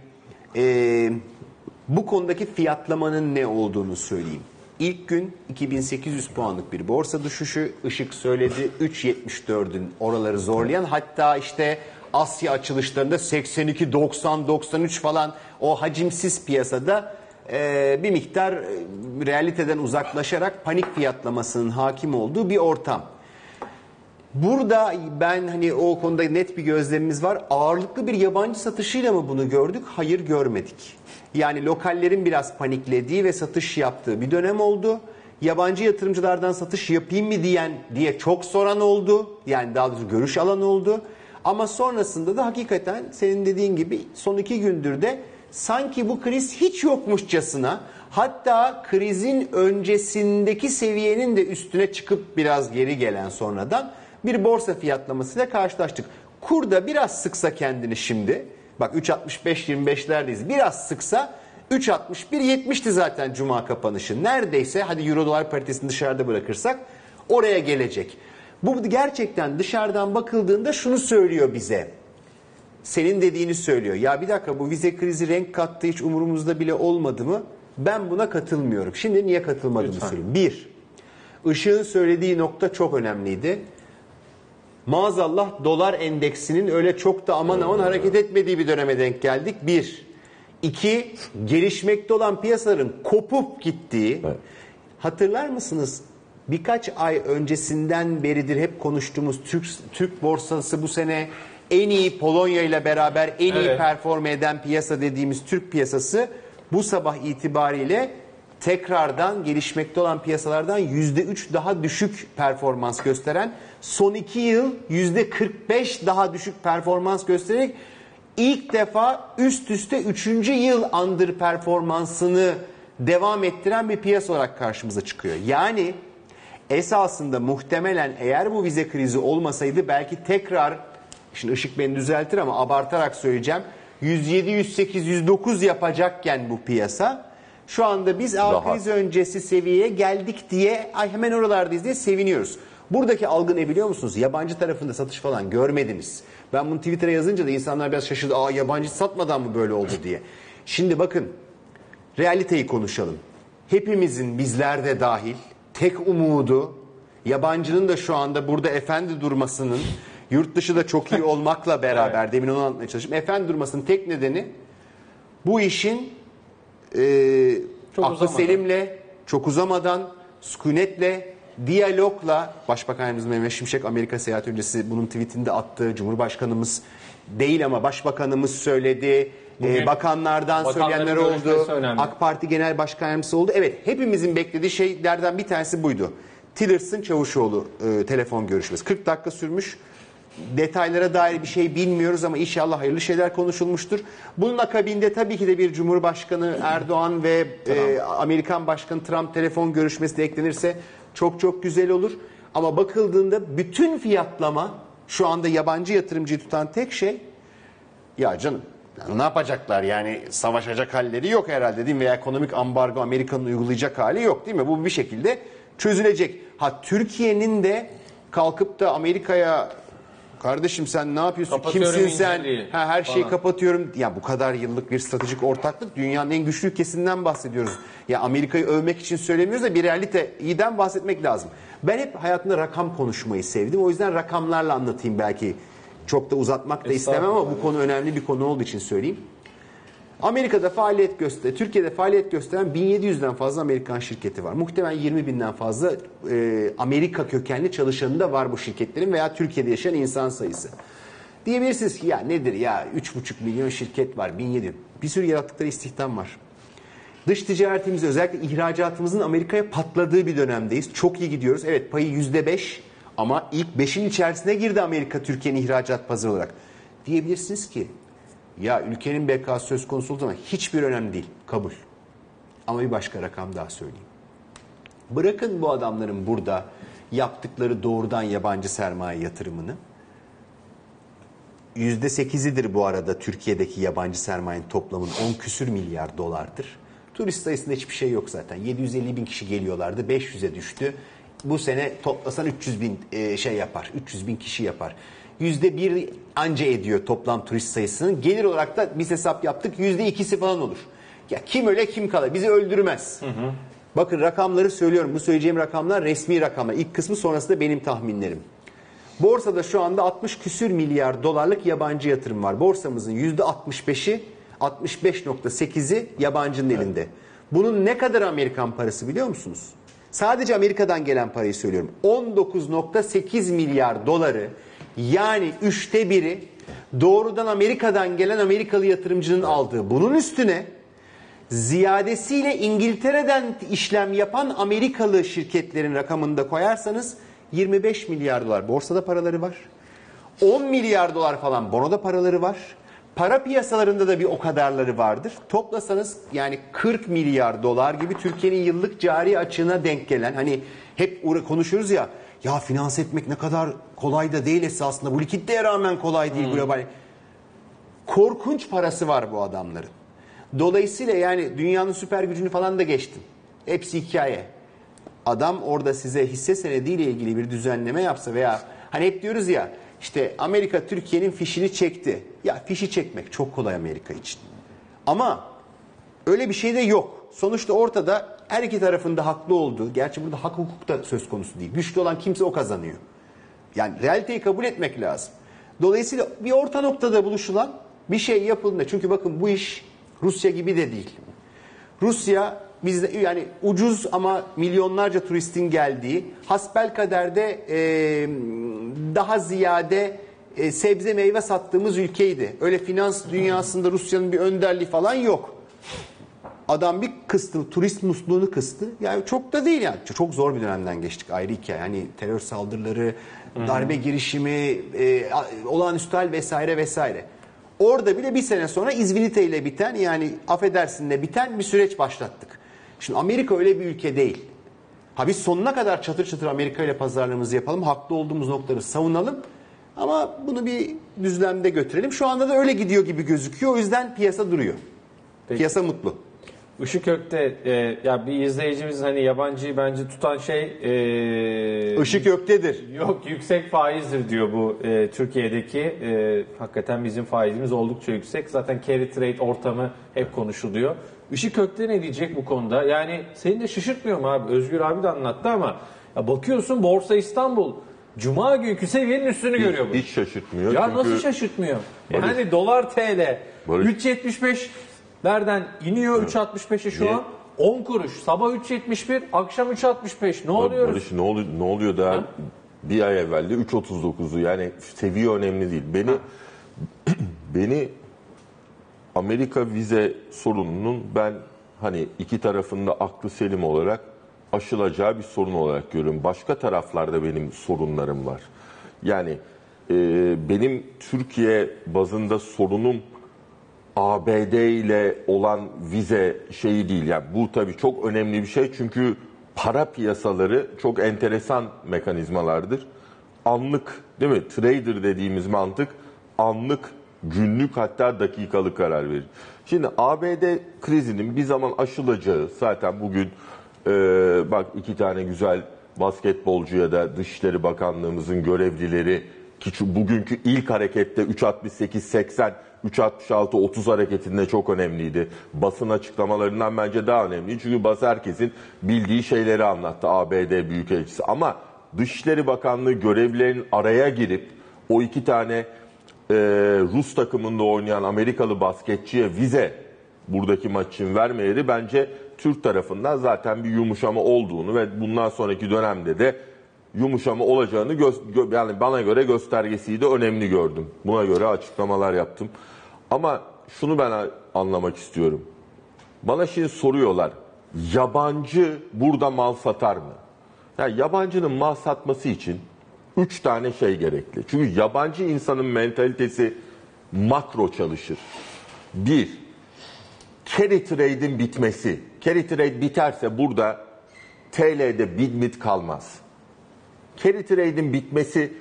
bu konudaki fiyatlamanın ne olduğunu söyleyeyim. İlk gün 2800 puanlık bir borsa düşüşü, Işık söyledi, 3.74'ün oraları zorlayan, hatta işte Asya açılışlarında 82, 90, 93 falan o hacimsiz piyasada bir miktar realiteden uzaklaşarak panik fiyatlamasının hakim olduğu bir ortam. Burada ben hani o konuda net bir gözlemimiz var. Ağırlıklı bir yabancı satışıyla mı bunu gördük? Hayır, görmedik. Yani lokallerin biraz paniklediği ve satış yaptığı bir dönem oldu. Yabancı yatırımcılardan satış yapayım mı diye çok soran oldu. Yani daha doğrusu görüş alan oldu. Ama sonrasında da hakikaten senin dediğin gibi son 2 gündür de sanki bu kriz hiç yokmuşçasına, hatta krizin öncesindeki seviyenin de üstüne çıkıp biraz geri gelen sonradan bir borsa fiyatlamasıyla karşılaştık. Kurda biraz sıksa kendini şimdi, bak 3.65-25'lerdeyiz, biraz sıksa 3.61-70'ti zaten cuma kapanışı. Neredeyse hadi euro dolar paritesini dışarıda bırakırsak oraya gelecek. Bu gerçekten dışarıdan bakıldığında şunu söylüyor bize. Senin dediğini söylüyor. Ya bir dakika, bu vize krizi renk kattı, hiç umurumuzda bile olmadı mı? Ben buna katılmıyorum. Şimdi niye katılmadığımı söyleyeyim. Bir, Işık'ın söylediği nokta çok önemliydi. Maazallah dolar endeksinin öyle çok da aman aman hareket etmediği bir döneme denk geldik. Bir. İki, gelişmekte olan piyasaların kopup gittiği.
Evet.
Hatırlar mısınız? Birkaç ay öncesinden beridir hep konuştuğumuz Türk borsası bu sene en iyi, Polonya ile beraber en iyi performe eden piyasa dediğimiz Türk piyasası bu sabah itibariyle tekrardan gelişmekte olan piyasalardan %3 daha düşük performans gösteren, son 2 yıl %45 daha düşük performans göstererek ilk defa üst üste 3. yıl under performansını devam ettiren bir piyasa olarak karşımıza çıkıyor. Yani esasında muhtemelen eğer bu vize krizi olmasaydı belki tekrar, şimdi Işık beni düzeltir ama abartarak söyleyeceğim, 107, 108, 109 yapacakken bu piyasa, şu anda biz kriz öncesi seviyeye geldik diye hemen oralardayız diye seviniyoruz. Buradaki algı ne biliyor musunuz? Yabancı tarafında satış falan görmediniz. Ben bunu Twitter'a yazınca da insanlar biraz şaşırdı. Yabancı satmadan mı böyle oldu diye. Şimdi bakın, realiteyi konuşalım. Hepimizin, bizler de dahil, tek umudu yabancının da şu anda burada efendi durmasının, yurt dışı da çok iyi olmakla beraber demin onu anlatmaya çalıştım. Efendi durmasının tek nedeni bu işin aklı selimle, çok uzamadan, sükunetle, diyalogla, Başbakan Yardımcısı Mehmet Şimşek Amerika seyahati öncesi bunun tweetinde attı. Cumhurbaşkanımız değil ama Başbakanımız söyledi. Bakanlardan söyleyenler oldu. AK Parti Genel Başkan Yardımcısı oldu. Evet, hepimizin beklediği şeylerden bir tanesi buydu. Tillerson Çavuşoğlu telefon görüşmesi. 40 dakika sürmüş. Detaylara dair bir şey bilmiyoruz ama inşallah hayırlı şeyler konuşulmuştur. Bunun akabinde tabii ki de bir Cumhurbaşkanı Erdoğan ve Amerikan Başkanı Trump telefon görüşmesi de eklenirse çok çok güzel olur. Ama bakıldığında bütün fiyatlama, şu anda yabancı yatırımcıyı tutan tek şey, ya canım ne yapacaklar yani, savaşacak halleri yok herhalde değil mi? Veya ekonomik ambargo Amerika'nın uygulayacak hali yok değil mi? Bu bir şekilde çözülecek. Türkiye'nin de kalkıp da Amerika'ya kardeşim sen ne yapıyorsun? Kimsin sen? Her şeyi kapatıyorum. Ya bu kadar yıllık bir stratejik ortaklık, dünyanın en güçlü ülkesinden bahsediyoruz. Ya Amerika'yı övmek için söylemiyoruz da bir realiteden bahsetmek lazım. Ben hep hayatımda rakam konuşmayı sevdim. O yüzden rakamlarla anlatayım belki. Çok da uzatmak da istemem ama bu konu önemli bir konu olduğu için söyleyeyim. Amerika'da faaliyet gösteren, Türkiye'de faaliyet gösteren 1700'den fazla Amerikan şirketi var. Muhtemelen 20.000'den fazla Amerika kökenli çalışanı da var bu şirketlerin veya Türkiye'de yaşayan insan sayısı. Diyebilirsiniz ki ya nedir ya, 3,5 milyon şirket var, 1700. Bir sürü yarattıkları istihdam var. Dış ticaretimiz, özellikle ihracatımızın Amerika'ya patladığı bir dönemdeyiz. Çok iyi gidiyoruz. Evet, payı %5 ama ilk 5'in içerisine girdi Amerika Türkiye'nin ihracat pazarı olarak. Diyebilirsiniz ki ya ülkenin bekası söz konusu olduğu zaman hiçbir önemli değil. Kabul. Ama bir başka rakam daha söyleyeyim. Bırakın bu adamların burada yaptıkları doğrudan yabancı sermaye yatırımını. %8'idir bu arada Türkiye'deki yabancı sermayenin toplamının 10 küsür milyar dolardır. Turist sayısında hiçbir şey yok zaten. 750 bin kişi geliyorlardı. 500'e düştü. Bu sene toplasan 300 bin yapar. 300 bin kişi yapar. %1 anca ediyor toplam turist sayısının. Gelir olarak da biz hesap yaptık, %2'si falan olur. Ya kim öle kim kalır, bizi öldürmez. Bakın rakamları söylüyorum. Bu söyleyeceğim rakamlar resmi rakamlar. İlk kısmı, sonrası da benim tahminlerim. Borsada şu anda 60 küsür milyar dolarlık yabancı yatırım var. Borsamızın %65'i, 65.8'i yabancının elinde. Bunun ne kadar Amerikan parası biliyor musunuz? Sadece Amerika'dan gelen parayı söylüyorum. 19.8 milyar doları, yani 1/3 doğrudan Amerika'dan gelen Amerikalı yatırımcının aldığı. Bunun üstüne ziyadesiyle İngiltere'den işlem yapan Amerikalı şirketlerin rakamını da koyarsanız 25 milyar dolar borsada paraları var. 10 milyar dolar falan bonoda paraları var. Para piyasalarında da bir o kadarları vardır. Toplasanız yani 40 milyar dolar gibi Türkiye'nin yıllık cari açığına denk gelen, hani hep konuşuyoruz ya finanse etmek ne kadar kolay da değil esasında. Bu likiditeye rağmen kolay değil global. Korkunç parası var bu adamların. Dolayısıyla yani dünyanın süper gücünü falan da geçtim. Hepsi hikaye. Adam orada size hisse senediyle ilgili bir düzenleme yapsa veya hani hep diyoruz ya işte Amerika Türkiye'nin fişini çekti. Ya fişi çekmek çok kolay Amerika için. Ama öyle bir şey de yok. Sonuçta ortada her iki tarafında haklı olduğu, gerçi burada hak hukuk da söz konusu değil. Güçlü olan kimse o kazanıyor. Yani realiteyi kabul etmek lazım. Dolayısıyla bir orta noktada buluşulan bir şey yapıldığında. Çünkü bakın bu iş Rusya gibi de değil. Rusya bizde yani ucuz ama milyonlarca turistin geldiği, hasbelkaderde daha ziyade sebze meyve sattığımız ülkeydi. Öyle finans dünyasında Rusya'nın bir önderliği falan yok. Adam bir kıstı, turist musluğunu kıstı. Yani çok da değil yani. Çok zor bir dönemden geçtik, ayrı hikaye. Yani terör saldırıları, darbe girişimi, olağanüstü hal vesaire vesaire. Orada bile bir sene sonra İzvinite ile biten, yani affedersin de biten bir süreç başlattık. Şimdi Amerika öyle bir ülke değil. Ha biz sonuna kadar çatır çatır Amerika ile pazarlığımızı yapalım. Haklı olduğumuz noktaları savunalım. Ama bunu bir düzlemde götürelim. Şu anda da öyle gidiyor gibi gözüküyor. O yüzden piyasa duruyor.
Peki.
Piyasa mutlu.
Işık Ökte, ya bir izleyicimiz hani yabancıyı bence tutan şey
Işık Ökte'dir.
yok, yüksek faizdir diyor bu Türkiye'deki. Hakikaten bizim faizimiz oldukça yüksek. Zaten carry trade ortamı hep konuşuluyor. Işık Ökte ne diyecek bu konuda? Yani seni de şaşırtmıyor mu abi? Özgür abi de anlattı ama ya bakıyorsun Borsa İstanbul Cuma günkü seviyenin üstünü görüyor bu.
Hiç şaşırtmıyor.
Ya
çünkü
nasıl şaşırtmıyor?
Barış-
Yani dolar TL
Barış-
3.75'lerden iniyor 3.65'e şu
Niye?
an 10 kuruş. Sabah 3.71, akşam 3.65. Ne oluyoruz?
Barış, ne oluyor daha bir ay evvelde 3.39'u, yani seviye önemli değil. Beni Amerika vize sorununun ben hani iki tarafında aklı selim olarak aşılacağı bir sorun olarak görüyorum. Başka taraflarda benim sorunlarım var. Yani benim Türkiye bazında sorunum ABD ile olan vize şeyi değil. Yani bu tabii çok önemli bir şey çünkü para piyasaları çok enteresan mekanizmalardır. Anlık, değil mi? Trader dediğimiz mantık anlık, günlük, hatta dakikalık karar verir. Şimdi ABD krizinin bir zaman aşılacağı, zaten bugün bak iki tane güzel basketbolcuya da Dışişleri Bakanlığımızın görevlileri ki bugünkü ilk harekette 3.68-80, 3.66-30 hareketinde çok önemliydi. Basın açıklamalarından bence daha önemli. Çünkü herkesin bildiği şeyleri anlattı ABD Büyükelçisi. Ama Dışişleri Bakanlığı görevlilerinin araya girip o iki tane Rus takımında oynayan Amerikalı basketçiye vize buradaki maç için vermeleri bence Türk tarafından zaten bir yumuşama olduğunu ve bundan sonraki dönemde de yumuşama olacağını yani bana göre göstergesiydi, önemli gördüm. Buna göre açıklamalar yaptım. Ama şunu ben anlamak istiyorum. Bana şimdi soruyorlar, yabancı burada mal satar mı? Yani yabancının mal satması için 3 tane şey gerekli. Çünkü yabancı insanın mentalitesi makro çalışır. 1. Carry trade'in bitmesi. Carry trade biterse burada TL'de bit kalmaz. Carry trade'in bitmesi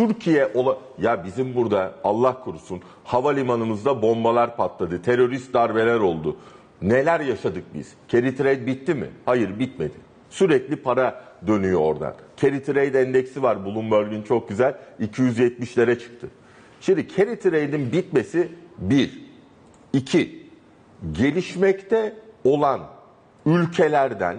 ya bizim burada Allah korusun havalimanımızda bombalar patladı, terörist darbeler oldu. Neler yaşadık biz? Carry trade bitti mi? Hayır, bitmedi. Sürekli para dönüyor oradan. Carry trade endeksi var Bloomberg'in, çok güzel, 270'lere çıktı. Şimdi carry trade'in bitmesi 1. 2. Gelişmekte olan ülkelerden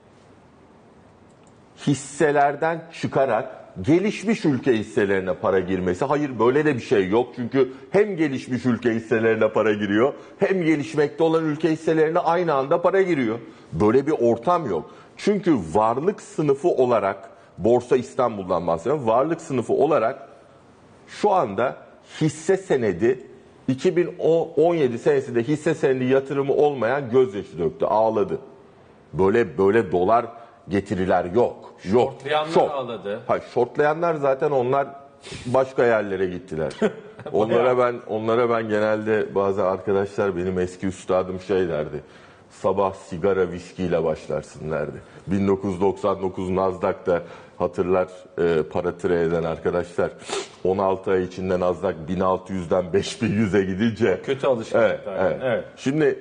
hisselerden çıkarak gelişmiş ülke hisselerine para girmesi. Hayır, böyle de bir şey yok. Çünkü hem gelişmiş ülke hisselerine para giriyor, hem gelişmekte olan ülke hisselerine aynı anda para giriyor. Böyle bir ortam yok. Çünkü varlık sınıfı olarak, Borsa İstanbul'dan bahsediyorum, varlık sınıfı olarak şu anda hisse senedi, 2017 senesinde hisse senedi yatırımı olmayan gözyaşı döktü, ağladı. Böyle dolar getiriler yok.
Shortlayanlar ağladı.
Hayır, shortlayanlar zaten onlar başka yerlere gittiler. onlara ben genelde bazı arkadaşlar, benim eski üstadım şey derdi. Sabah sigara viskiyle başlarsın derdi. 1999 Nasdaq'ta hatırlar, para trade eden arkadaşlar 16 ay içinde Nasdaq 1600'den 5100'e gidince.
Kötü alışkanlık. Evet.
Şimdi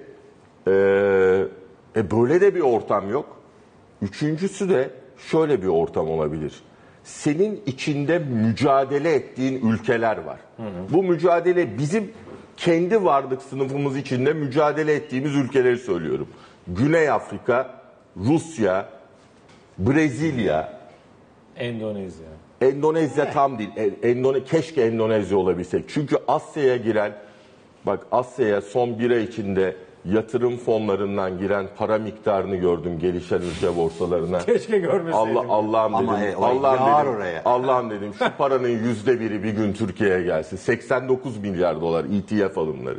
böyle de bir ortam yok. Üçüncüsü de şöyle bir ortam olabilir. Senin içinde mücadele ettiğin ülkeler var. Bu mücadele bizim kendi varlık sınıfımız içinde mücadele ettiğimiz ülkeleri söylüyorum. Güney Afrika, Rusya, Brezilya,
Endonezya.
Endonezya tam değil. Keşke Endonezya olabilsek. Çünkü Asya'ya giren, bak Asya'ya son bir ay içinde yatırım fonlarından giren para miktarını gördüm gelişen ülke borsalarına.
Keşke görmeseydim.
Allah'ım dedim.
Oraya.
Allah'ım dedim. Şu paranın %1'i bir gün Türkiye'ye gelsin. 89 milyar dolar ETF alımları.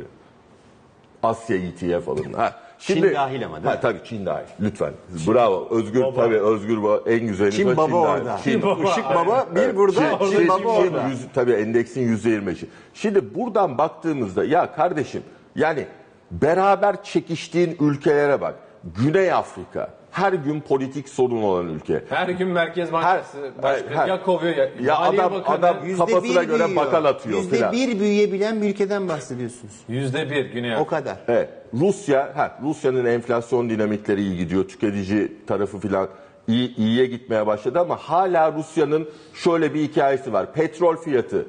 Asya ETF alımları.
Çin dahil ama değil mi?
Tabii Çin dahil. Lütfen. Bravo. Özgür
baba.
tabii Özgür en güzeli.
Çin baba orada. Işık baba bir burada. Çin baba orada.
Tabii endeksin %25'i. Şimdi buradan baktığımızda ya kardeşim yani beraber çekiştiğin ülkelere bak. Güney Afrika her gün politik sorun olan ülke.
Her gün Merkez Bankası başkanı ya kovuyor
ya adam kafasına göre
büyüyor.
bakan atıyor filan.
%1 büyüyebilen bir ülkeden bahsediyorsunuz.
%1 Güney Afrika.
O kadar.
Evet. Rusya'nın enflasyon dinamikleri iyi gidiyor. Tüketici tarafı filan iyiye gitmeye başladı ama hala Rusya'nın şöyle bir hikayesi var. Petrol fiyatı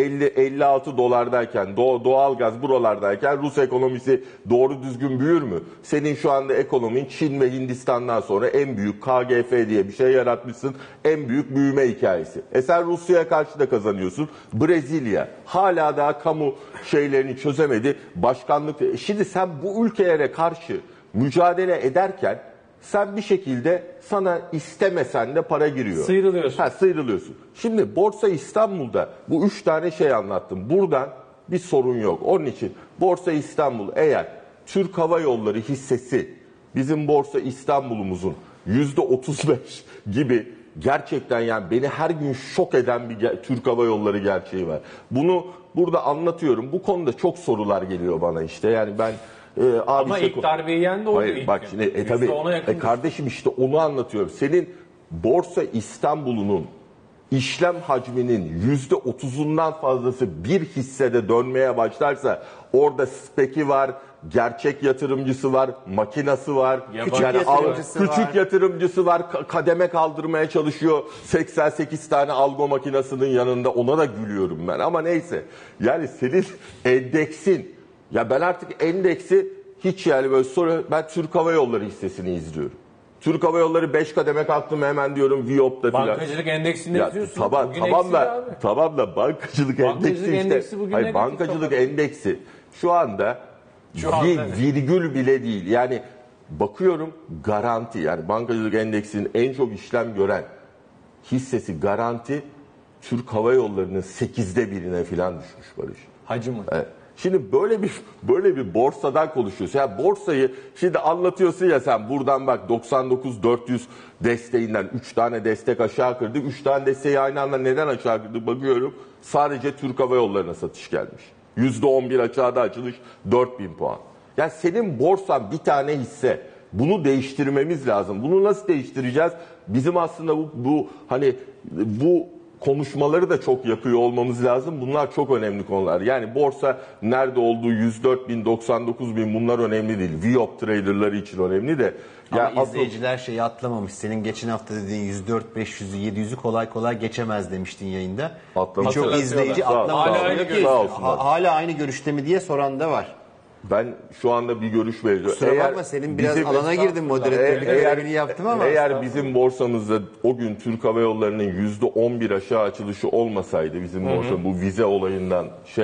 50-56 dolardayken, doğalgaz buralardayken Rus ekonomisi doğru düzgün büyür mü? Senin şu anda ekonomin Çin ve Hindistan'dan sonra en büyük KGF diye bir şey yaratmışsın. En büyük büyüme hikayesi. Sen Rusya'ya karşı da kazanıyorsun. Brezilya hala daha kamu şeylerini çözemedi. Başkanlık. Şimdi sen bu ülkelere karşı mücadele ederken sen bir şekilde sana istemesen de para giriyor.
Sıyrılıyorsun.
Sıyrılıyorsun. Şimdi Borsa İstanbul'da bu 3 tane şey anlattım. Buradan bir sorun yok. Onun için Borsa İstanbul eğer Türk Hava Yolları hissesi bizim Borsa İstanbul'umuzun %35 gibi gerçekten yani beni her gün şok eden bir Türk Hava Yolları gerçeği var. Bunu burada anlatıyorum. Bu konuda çok sorular geliyor bana işte. Yani ben
ama ilk darbeyi yendi oydu.
Hayır bak şimdi tabii kardeşim işte onu anlatıyorum. Senin Borsa İstanbul'un işlem hacminin %30'undan fazlası bir hissede dönmeye başlarsa orada speki var, gerçek yatırımcısı var, makinası var, küçük yatırımcısı var, kademe kaldırmaya çalışıyor. 88 tane algo makinasının yanında ona da gülüyorum ben ama neyse. Yani senin endeksin ya ben artık endeksi hiç yani böyle ben Türk Hava Yolları hissesini izliyorum. Türk Hava Yolları 5 kademe kalktım hemen diyorum Viyop'ta filan.
Bankacılık endeksinde yazıyorsun.
Tamam da bankacılık endeksi bugün hayır, bankacılık endeksi şu anda virgül bile değil. Yani bakıyorum Garanti yani bankacılık endeksinin en çok işlem gören hissesi Garanti Türk Hava Yolları'nın 8'de 1'ine filan düşmüş Barış.
Hacı mı?
Evet. Şimdi böyle bir borsadan konuşuyorsun. Yani borsayı şimdi anlatıyorsun ya sen buradan bak 99-400 desteğinden 3 tane destek aşağı kırdı. 3 tane desteği aynı anda neden aşağı kırdı bakıyorum. Sadece Türk Hava Yolları'na satış gelmiş. %11 aşağıda açılış 4000 puan. Yani senin borsan bir tane hisse. Bunu değiştirmemiz lazım. Bunu nasıl değiştireceğiz? Bizim aslında bu konuşmaları da çok yapıyor olmamız lazım. Bunlar çok önemli konular. Yani borsa nerede olduğu 104 bin, 99 bin bunlar önemli değil. Viyop traderları için önemli de.
Ama izleyiciler şeyi atlamamış. Senin geçen hafta dediğin 104, 500'ü, 700'ü kolay kolay geçemez demiştin yayında. Birçok izleyici atlamamış. Hala aynı görüşte mi diye soran da var.
Ben şu anda bir görüş veriyorum.
Kusura bakma senin biraz alana girdim moderatörlük görevini yaptım ama.
Eğer bizim borsamızda o gün Türk Hava Yolları'nın %11 aşağı açılışı olmasaydı bizim borsa bu vize olayından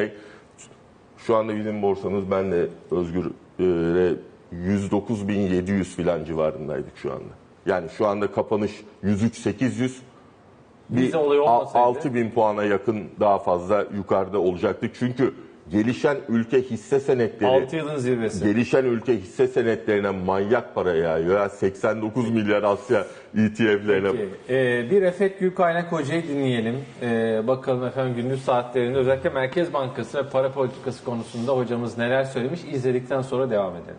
şu anda bizim borsamız ben de Özgür'e 109.700 filan civarındaydık şu anda. Yani şu anda kapanış 103.800 bir 6.000 puana yakın daha fazla yukarıda olacaktık. Çünkü gelişen ülke hisse senetleri
6 yılın zirvesi.
Gelişen ülke hisse senetlerine manyak para yağıyor. Ya 89 milyar Asya ETF'lerine.
Bir Refet Gülkaynak Hoca'yı dinleyelim. Bakalım efendim gündüz saatlerinde özellikle Merkez Bankası ve para politikası konusunda hocamız neler söylemiş. İzledikten sonra devam edelim.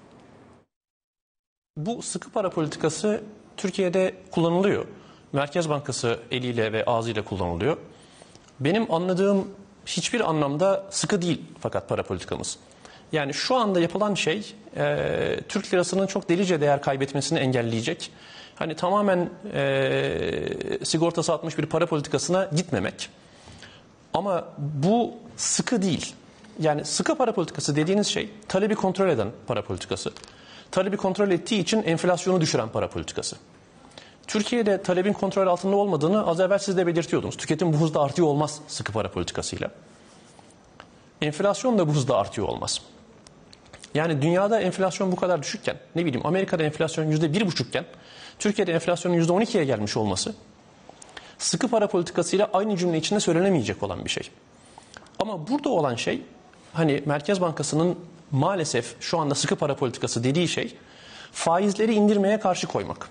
Bu sıkı para politikası Türkiye'de kullanılıyor. Merkez Bankası eliyle ve ağzıyla kullanılıyor. Benim anladığım hiçbir anlamda sıkı değil fakat para politikamız. Yani şu anda yapılan şey Türk lirasının çok delice değer kaybetmesini engelleyecek. Hani tamamen sigortası atmış bir para politikasına gitmemek. Ama bu sıkı değil. Yani sıkı para politikası dediğiniz şey talebi kontrol eden para politikası. Talebi kontrol ettiği için enflasyonu düşüren para politikası. Türkiye'de talebin kontrol altında olmadığını az evvel siz de belirtiyordunuz. Tüketim bu hızda artıyor olmaz sıkı para politikasıyla. Enflasyon da bu hızda artıyor olmaz. Yani dünyada enflasyon bu kadar düşükken, ne bileyim Amerika'da enflasyon %1,5 iken Türkiye'de enflasyonun %12'ye gelmiş olması sıkı para politikasıyla aynı cümle içinde söylenemeyecek olan bir şey. Ama burada olan şey, hani Merkez Bankası'nın maalesef şu anda sıkı para politikası dediği şey faizleri indirmeye karşı koymak.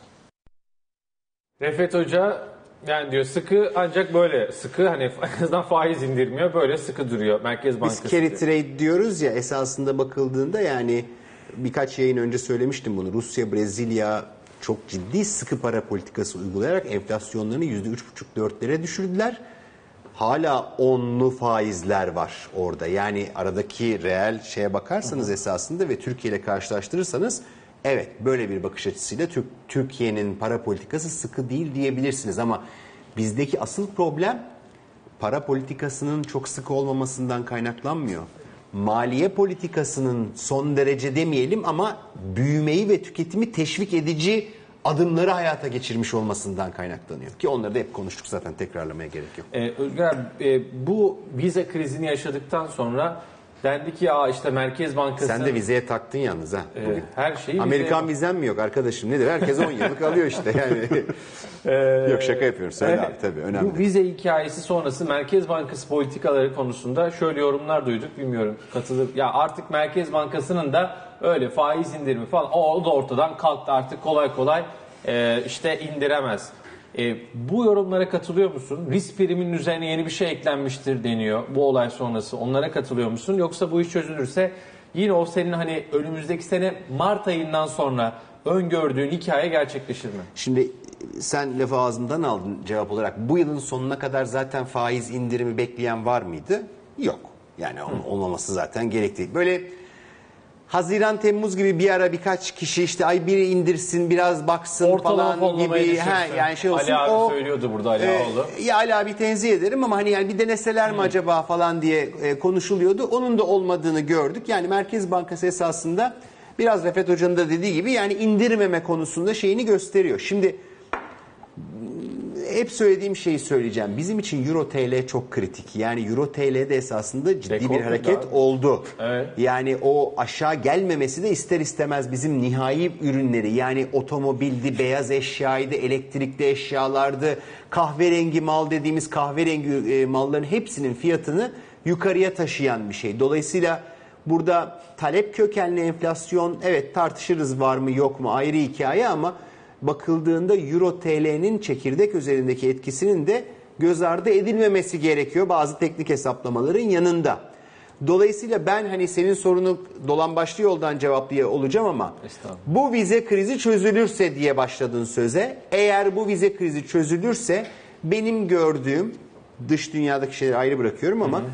Refet Hoca yani diyor sıkı ancak böyle sıkı, hani en azından faiz indirmiyor, böyle sıkı duruyor Merkez Bankası.
Biz carry trade diyoruz ya, esasında bakıldığında yani birkaç yayın önce söylemiştim bunu. Rusya, Brezilya çok ciddi sıkı para politikası uygulayarak enflasyonlarını %3,5-4'lere düşürdüler. Hala onlu faizler var orada. Yani aradaki reel şeye bakarsanız esasında ve Türkiye ile karşılaştırırsanız evet, böyle bir bakış açısıyla Türkiye'nin para politikası sıkı değil diyebilirsiniz. Ama bizdeki asıl problem para politikasının çok sıkı olmamasından kaynaklanmıyor. Maliye politikasının son derece demeyelim ama büyümeyi ve tüketimi teşvik edici adımları hayata geçirmiş olmasından kaynaklanıyor. Ki onları da hep konuştuk zaten, tekrarlamaya gerek yok.
Özgür abi, bu vize krizini yaşadıktan sonra dendi ki işte Merkez Bankası...
Sen de vizeye taktın yalnız ha. Bugün.
Her şeyi
Amerikan vizem mi yok arkadaşım, nedir? Herkes 10 yıllık alıyor işte yani. Yok, şaka yapıyorum. Söyle abi, tabii önemli.
Bu vize hikayesi sonrası Merkez Bankası politikaları konusunda şöyle yorumlar duyduk, bilmiyorum katılır. Ya artık Merkez Bankası'nın da öyle faiz indirimi falan o da ortadan kalktı, artık kolay kolay işte indiremez. Bu yorumlara katılıyor musun? Risk priminin üzerine yeni bir şey eklenmiştir deniyor bu olay sonrası. Onlara katılıyor musun? Yoksa bu iş çözülürse yine o senin hani önümüzdeki sene Mart ayından sonra öngördüğün hikaye gerçekleşir mi?
Şimdi sen lafı ağzımdan aldın cevap olarak. Bu yılın sonuna kadar zaten faiz indirimi bekleyen var mıydı? Yok. Yani olmaması zaten gerekli. Böyle Haziran, Temmuz gibi bir ara birkaç kişi işte ay biri indirsin biraz baksın
ortalama
falan gibi. Yani şey olsun.
Ali abi söylüyordu burada, Ali Ağoğlu.
Ya Ali abi tenzih ederim ama hani yani bir deneseler mi acaba falan diye konuşuluyordu. Onun da olmadığını gördük. Yani Merkez Bankası esasında biraz Refet Hoca'nın da dediği gibi yani indirmeme konusunda şeyini gösteriyor. Şimdi hep söylediğim şeyi söyleyeceğim. Bizim için Euro TL çok kritik. Yani Euro TL'de esasında ciddi
Rekor
bir hareket
abi
oldu.
Evet.
Yani o aşağı gelmemesi de ister istemez bizim nihai ürünleri, yani otomobildi, beyaz eşyaydı, elektrikli eşyalardı, kahverengi mal dediğimiz kahverengi malların hepsinin fiyatını yukarıya taşıyan bir şey. Dolayısıyla burada talep kökenli enflasyon, evet tartışırız var mı yok mu ayrı hikaye, ama bakıldığında Euro TL'nin çekirdek üzerindeki etkisinin de göz ardı edilmemesi gerekiyor bazı teknik hesaplamaların yanında. Dolayısıyla ben hani senin sorunu dolambaçlı yoldan cevaplıyor olacağım ama bu vize krizi çözülürse diye başladın söze. Eğer bu vize krizi çözülürse benim gördüğüm, dış dünyadaki şeyleri ayrı bırakıyorum ama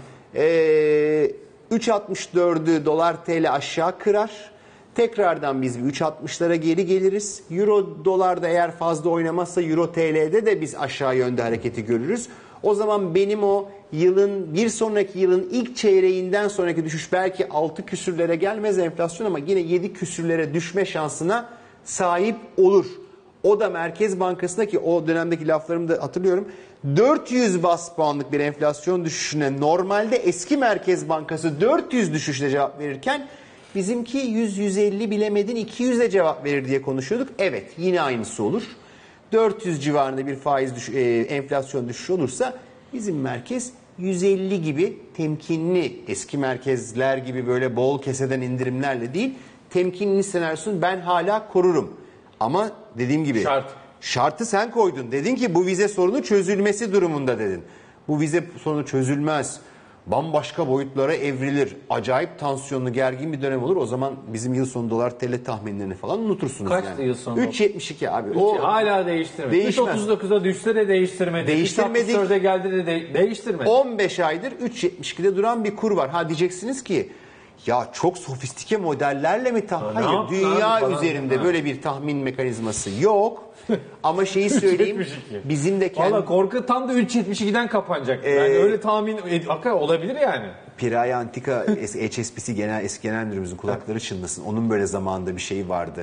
3.64'ü dolar TL aşağı kırar. Tekrardan biz 3.60'lara geri geliriz. Euro dolarda eğer fazla oynamazsa Euro TL'de de biz aşağı yönde hareketi görürüz. O zaman benim o yılın, bir sonraki yılın ilk çeyreğinden sonraki düşüş belki 6 küsürlere gelmez enflasyon ama yine 7 küsürlere düşme şansına sahip olur. O da Merkez Bankası'ndaki o dönemdeki laflarımı da hatırlıyorum. 400 bas puanlık bir enflasyon düşüşüne normalde eski Merkez Bankası 400 düşüşle cevap verirken bizimki 100-150 bilemedin 200'e cevap verir diye konuşuyorduk. Evet, yine aynısı olur. 400 civarında bir faiz enflasyon düşüşü olursa bizim merkez 150 gibi temkinli, eski merkezler gibi böyle bol keseden indirimlerle değil, temkinli senaryosunu ben hala korurum. Ama dediğim gibi şartı sen koydun. Dedin ki bu vize sorunu çözülmesi durumunda dedin. Bu vize sorunu çözülmez. Bambaşka boyutlara evrilir. Acayip tansiyonlu, gergin bir dönem olur. O zaman bizim yıl sonu dolar TL tahminlerini falan unutursunuz.
Kaçtı yıl sonu?
3.72 abi.
Hala değiştirmedi.
Değişmez.
3.39'a düşse de değiştirmedi.
Değiştirmedik.
3.64'e geldi de değiştirmedi.
15 aydır 3.72'de duran bir kur var. Ha diyeceksiniz ki ya çok sofistike modellerle mi Hayır, dünya üzerinde böyle bir tahmin mekanizması yok. Ama şeyi söyleyeyim. Bizim de kendi...
Valla korku tam da 3.72'den kapanacak. Yani öyle tahmin olabilir yani.
Piraye Antika HSBC eski genel müdürümüzün kulakları çınlasın. Onun böyle zamanında bir şeyi vardı.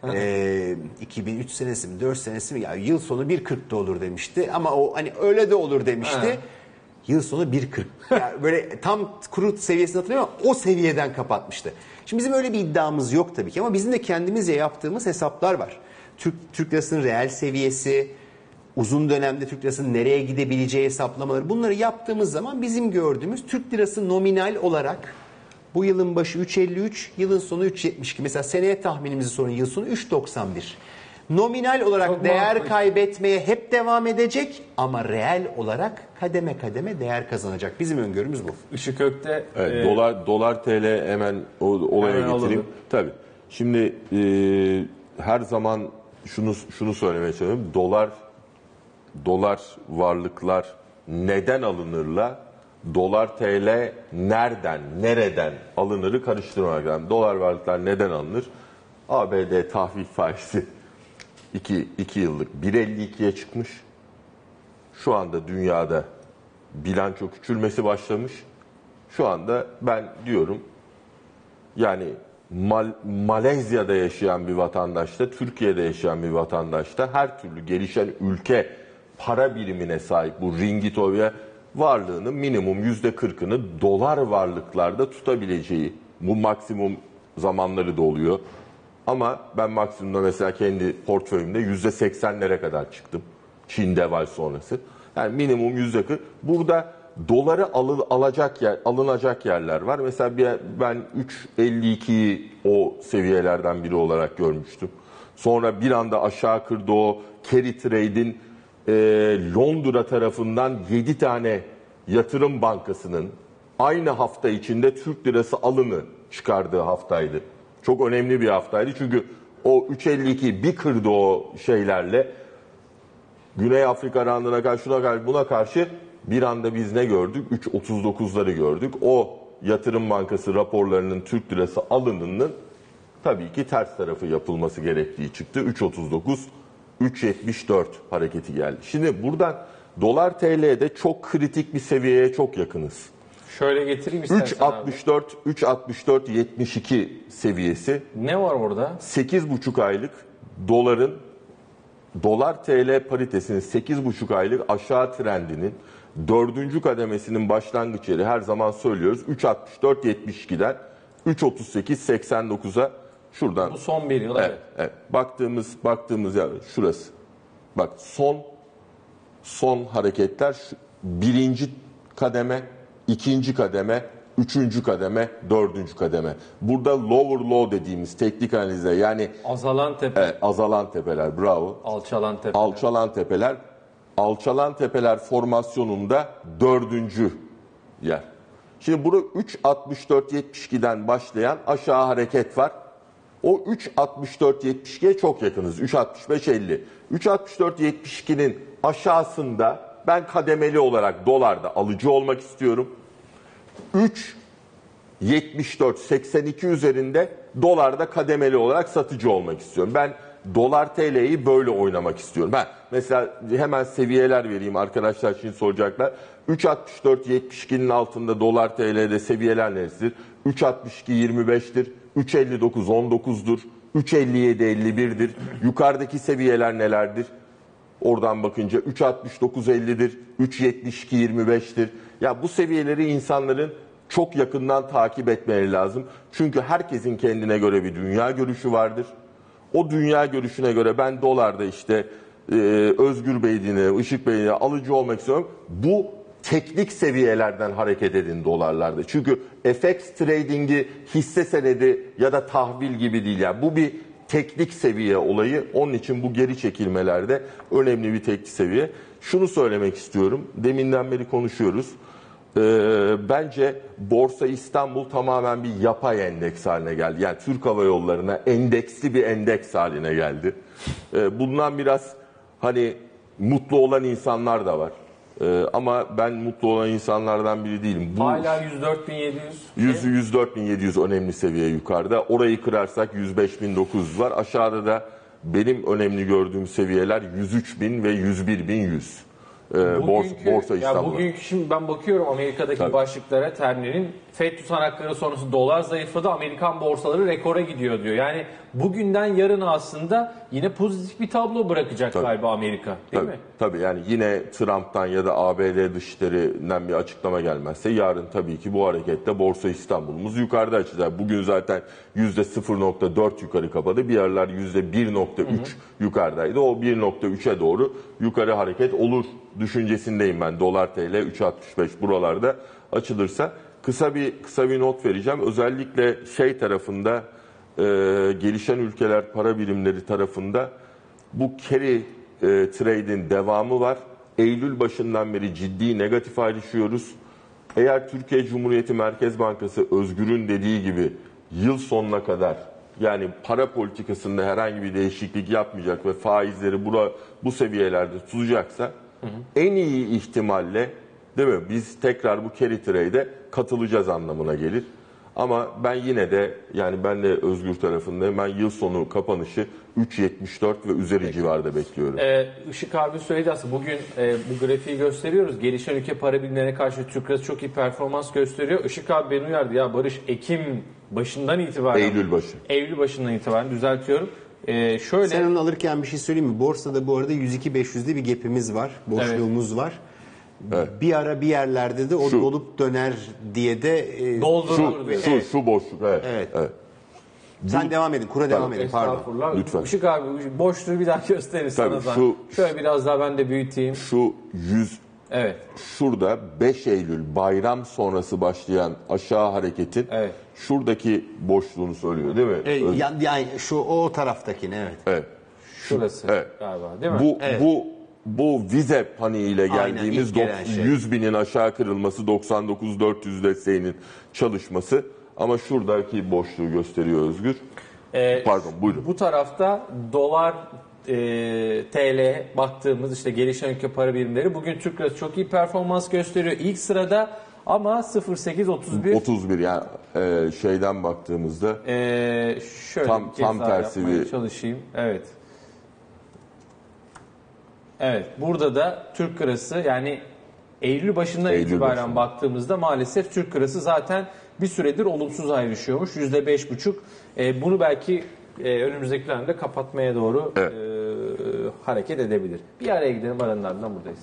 2003 senesi mi 4 senesi mi ya yıl sonu 1.40'da olur demişti ama o hani öyle de olur demişti. Yıl sonu 1.40. Yani böyle tam kuru seviyesini hatırlamıyorum ama o seviyeden kapatmıştı. Şimdi bizim öyle bir iddiamız yok tabii ki ama bizim de kendimizce yaptığımız hesaplar var. Türk lirasının reel seviyesi, uzun dönemde Türk lirasının nereye gidebileceği hesaplamaları, bunları yaptığımız zaman bizim gördüğümüz Türk lirası nominal olarak bu yılın başı 3.53, yılın sonu 3.72. Mesela seneye tahminimizi sorun, yıl sonu 3.91. Nominal olarak
Çok
değer
makul.
kaybetmeye hep devam edecek ama reel olarak kademe kademe değer kazanacak. Bizim öngörümüz bu.
Işık Ök'te
Evet, dolar TL hemen olaya
Hemen
getireyim.
alalım.
Tabii. Şimdi her zaman şunu söylemeye çalışıyorum. Dolar varlıklar neden alınırla dolar TL nereden alınırı karıştırmak lazım. Dolar varlıklar neden alınır? ABD tahvil faizi 2 yıllık 1.52'ye çıkmış. Şu anda dünyada bilanço küçülmesi başlamış. Şu anda ben diyorum yani Malezya'da yaşayan bir vatandaşta, Türkiye'de yaşayan bir vatandaşta her türlü gelişen ülke para birimine sahip bu ringgitoya varlığının minimum %40'ını dolar varlıklarda tutabileceği, bu maksimum zamanları da oluyor. Ama ben maksimumda mesela kendi portföyümde %80'lere kadar çıktım. Çin deval sonrası. Yani minimum %40. Burada doları alınacak yerler var. Mesela ben 3.52'yi o seviyelerden biri olarak görmüştüm. Sonra bir anda aşağı kırdı o carry trade'in Londra tarafından 7 tane yatırım bankasının aynı hafta içinde Türk lirası alını çıkardığı haftaydı. Çok önemli bir haftaydı çünkü o 3.52 bir kırdı o şeylerle. Güney Afrika randına karşı buna karşı bir anda biz ne gördük? 3.39'ları gördük. O yatırım bankası raporlarının Türk lirası alınının tabii ki ters tarafı yapılması gerektiği çıktı. 3.39, 3.74 hareketi geldi. Şimdi buradan dolar TL'de çok kritik bir seviyeye çok yakınız.
şöyle getireyim istersen abi.
3.64-72 seviyesi.
Ne var orada?
8,5 aylık dolar TL paritesinin 8,5 aylık aşağı trendinin 4. kademesinin başlangıç yeri her zaman söylüyoruz. 3.64-72'den 3.38-89'a şuradan.
Bu son bir yıl evet.
Evet. Baktığımız yer şurası. Bak son hareketler birinci kademe, ikinci kademe, üçüncü kademe, dördüncü kademe. Burada lower low dediğimiz teknik analize yani
Azalan tepe,
azalan tepeler, bravo.
alçalan tepe.
Alçalan tepeler formasyonunda dördüncü yer. Şimdi burada 3.64-72'den başlayan aşağı hareket var. O 3.64-72'ye çok yakınız. 3.65-50. 3.64-72'nin aşağısında ben kademeli olarak dolarda alıcı olmak istiyorum. 3.74-82 üzerinde dolarda kademeli olarak satıcı olmak istiyorum. Ben dolar TL'yi böyle oynamak istiyorum. Mesela hemen seviyeler vereyim arkadaşlar için soracaklar. 3.64-72'nin altında dolar TL'de seviyeler neresidir? 3.62-25'tir, 3.59-19'dur, 3.57-51'dir. Yukarıdaki seviyeler nelerdir? Oradan bakınca 3.69-50'dir, 3.72-25'tir. Ya bu seviyeleri insanların çok yakından takip etmeleri lazım. Çünkü herkesin kendine göre bir dünya görüşü vardır. O dünya görüşüne göre ben dolarda işte Özgür Bey'ine, Işık Bey'ine alıcı olmak istiyorum. Bu teknik seviyelerden hareket edin dolarlarda. Çünkü FX trading'i hisse senedi ya da tahvil gibi değil. Yani bu bir teknik seviye olayı. Onun için bu geri çekilmelerde önemli bir teknik seviye. Şunu söylemek istiyorum. Deminden beri konuşuyoruz. Bence Borsa İstanbul tamamen bir yapay endeks haline geldi. Yani Türk Hava Yolları'na endeksli bir endeks haline geldi. Bundan biraz hani mutlu olan insanlar da var. Ama ben mutlu olan insanlardan biri değilim.
Hala 104.700.
104.700 önemli seviye yukarıda. Orayı kırarsak 105.900 var. Aşağıda da benim önemli gördüğüm seviyeler 103.000 ve 101.100. Borsa İstanbul'a.
Bugünkü şimdi ben bakıyorum Amerika'daki
Tabii.
başlıklara, Terner'in FED tutanakları sonrası dolar zayıfladı, Amerikan borsaları rekora gidiyor diyor. Yani bugünden yarına aslında yine pozitif bir tablo bırakacak galiba Amerika, değil mi?
Tabii yani yine Trump'tan ya da ABD dışişlerinden bir açıklama gelmezse yarın tabii ki bu harekette Borsa İstanbul'umuz yukarıda açacak. Bugün zaten %0.4 yukarı kapadı. Bir yerler %1.3 yukarıdaydı. O 1.3'e doğru yukarı hareket olur düşüncesindeyim ben. Dolar TL 3.65 buralarda açılırsa. Kısa bir not vereceğim. Özellikle tarafında gelişen ülkeler para birimleri tarafında bu carry trade'in devamı var. Eylül başından beri ciddi negatif ayrışıyoruz. Eğer Türkiye Cumhuriyeti Merkez Bankası Özgür'ün dediği gibi yıl sonuna kadar yani para politikasında herhangi bir değişiklik yapmayacak ve faizleri bu seviyelerde tutacaksa en iyi ihtimalle, değil mi, biz tekrar bu carry trade'e katılacağız anlamına gelir. Ama ben yine de yani ben de Özgür tarafındayım. Ben yıl sonu kapanışı 3.74 ve üzeri civarda bekliyorum.
Işık abi söyledi aslında bugün bu grafiği gösteriyoruz. Gelişen ülke para birimlerine karşı Türk lirası çok iyi performans gösteriyor. Işık abi beni uyardı ya Barış, Ekim başından itibaren. Eylül başından itibaren düzeltiyorum. Şöyle.
Sen onu alırken bir şey söyleyeyim mi? Borsada bu arada 102.500'de bir gap'imiz var. Boşluğumuz var.
Evet.
Bir ara bir yerlerde de o dolup döner diye de
doldurulur.
Şu boşluk. Evet.
Sen devam edin. Kura devam edin. Pardon.
Estağfurullah.
Lütfen.
Işık abi boşluğu bir daha gösterin sana. Şöyle biraz daha ben de büyüteyim.
Şu 100.
Evet.
Şurada 5 Eylül bayram sonrası başlayan aşağı hareketin şuradaki boşluğunu söylüyor değil mi?
Yani şu o taraftakini evet.
Şurası galiba değil mi?
Bu vize paniğiyle geldiğimiz
ilk gelen şey.
100 binin aşağı kırılması, 99.400 desteğinin çalışması ama şuradaki boşluğu gösteriyor Özgür. Pardon buyurun.
Bu tarafta dolar TL baktığımız işte gelişen ülke para birimleri bugün Türk lirası çok iyi performans gösteriyor. İlk sırada ama 0.831
31 yani şeyden baktığımızda
şöyle
tam tersi bir
çalışayım. Evet, burada da Türk lirası yani Eylül başından itibaren baktığımızda maalesef Türk lirası zaten bir süredir olumsuz ayrışıyormuş. %5,5. Bunu belki önümüzdeki dönemde kapatmaya doğru hareket edebilir. Bir araya gidelim, aranlarından buradayız.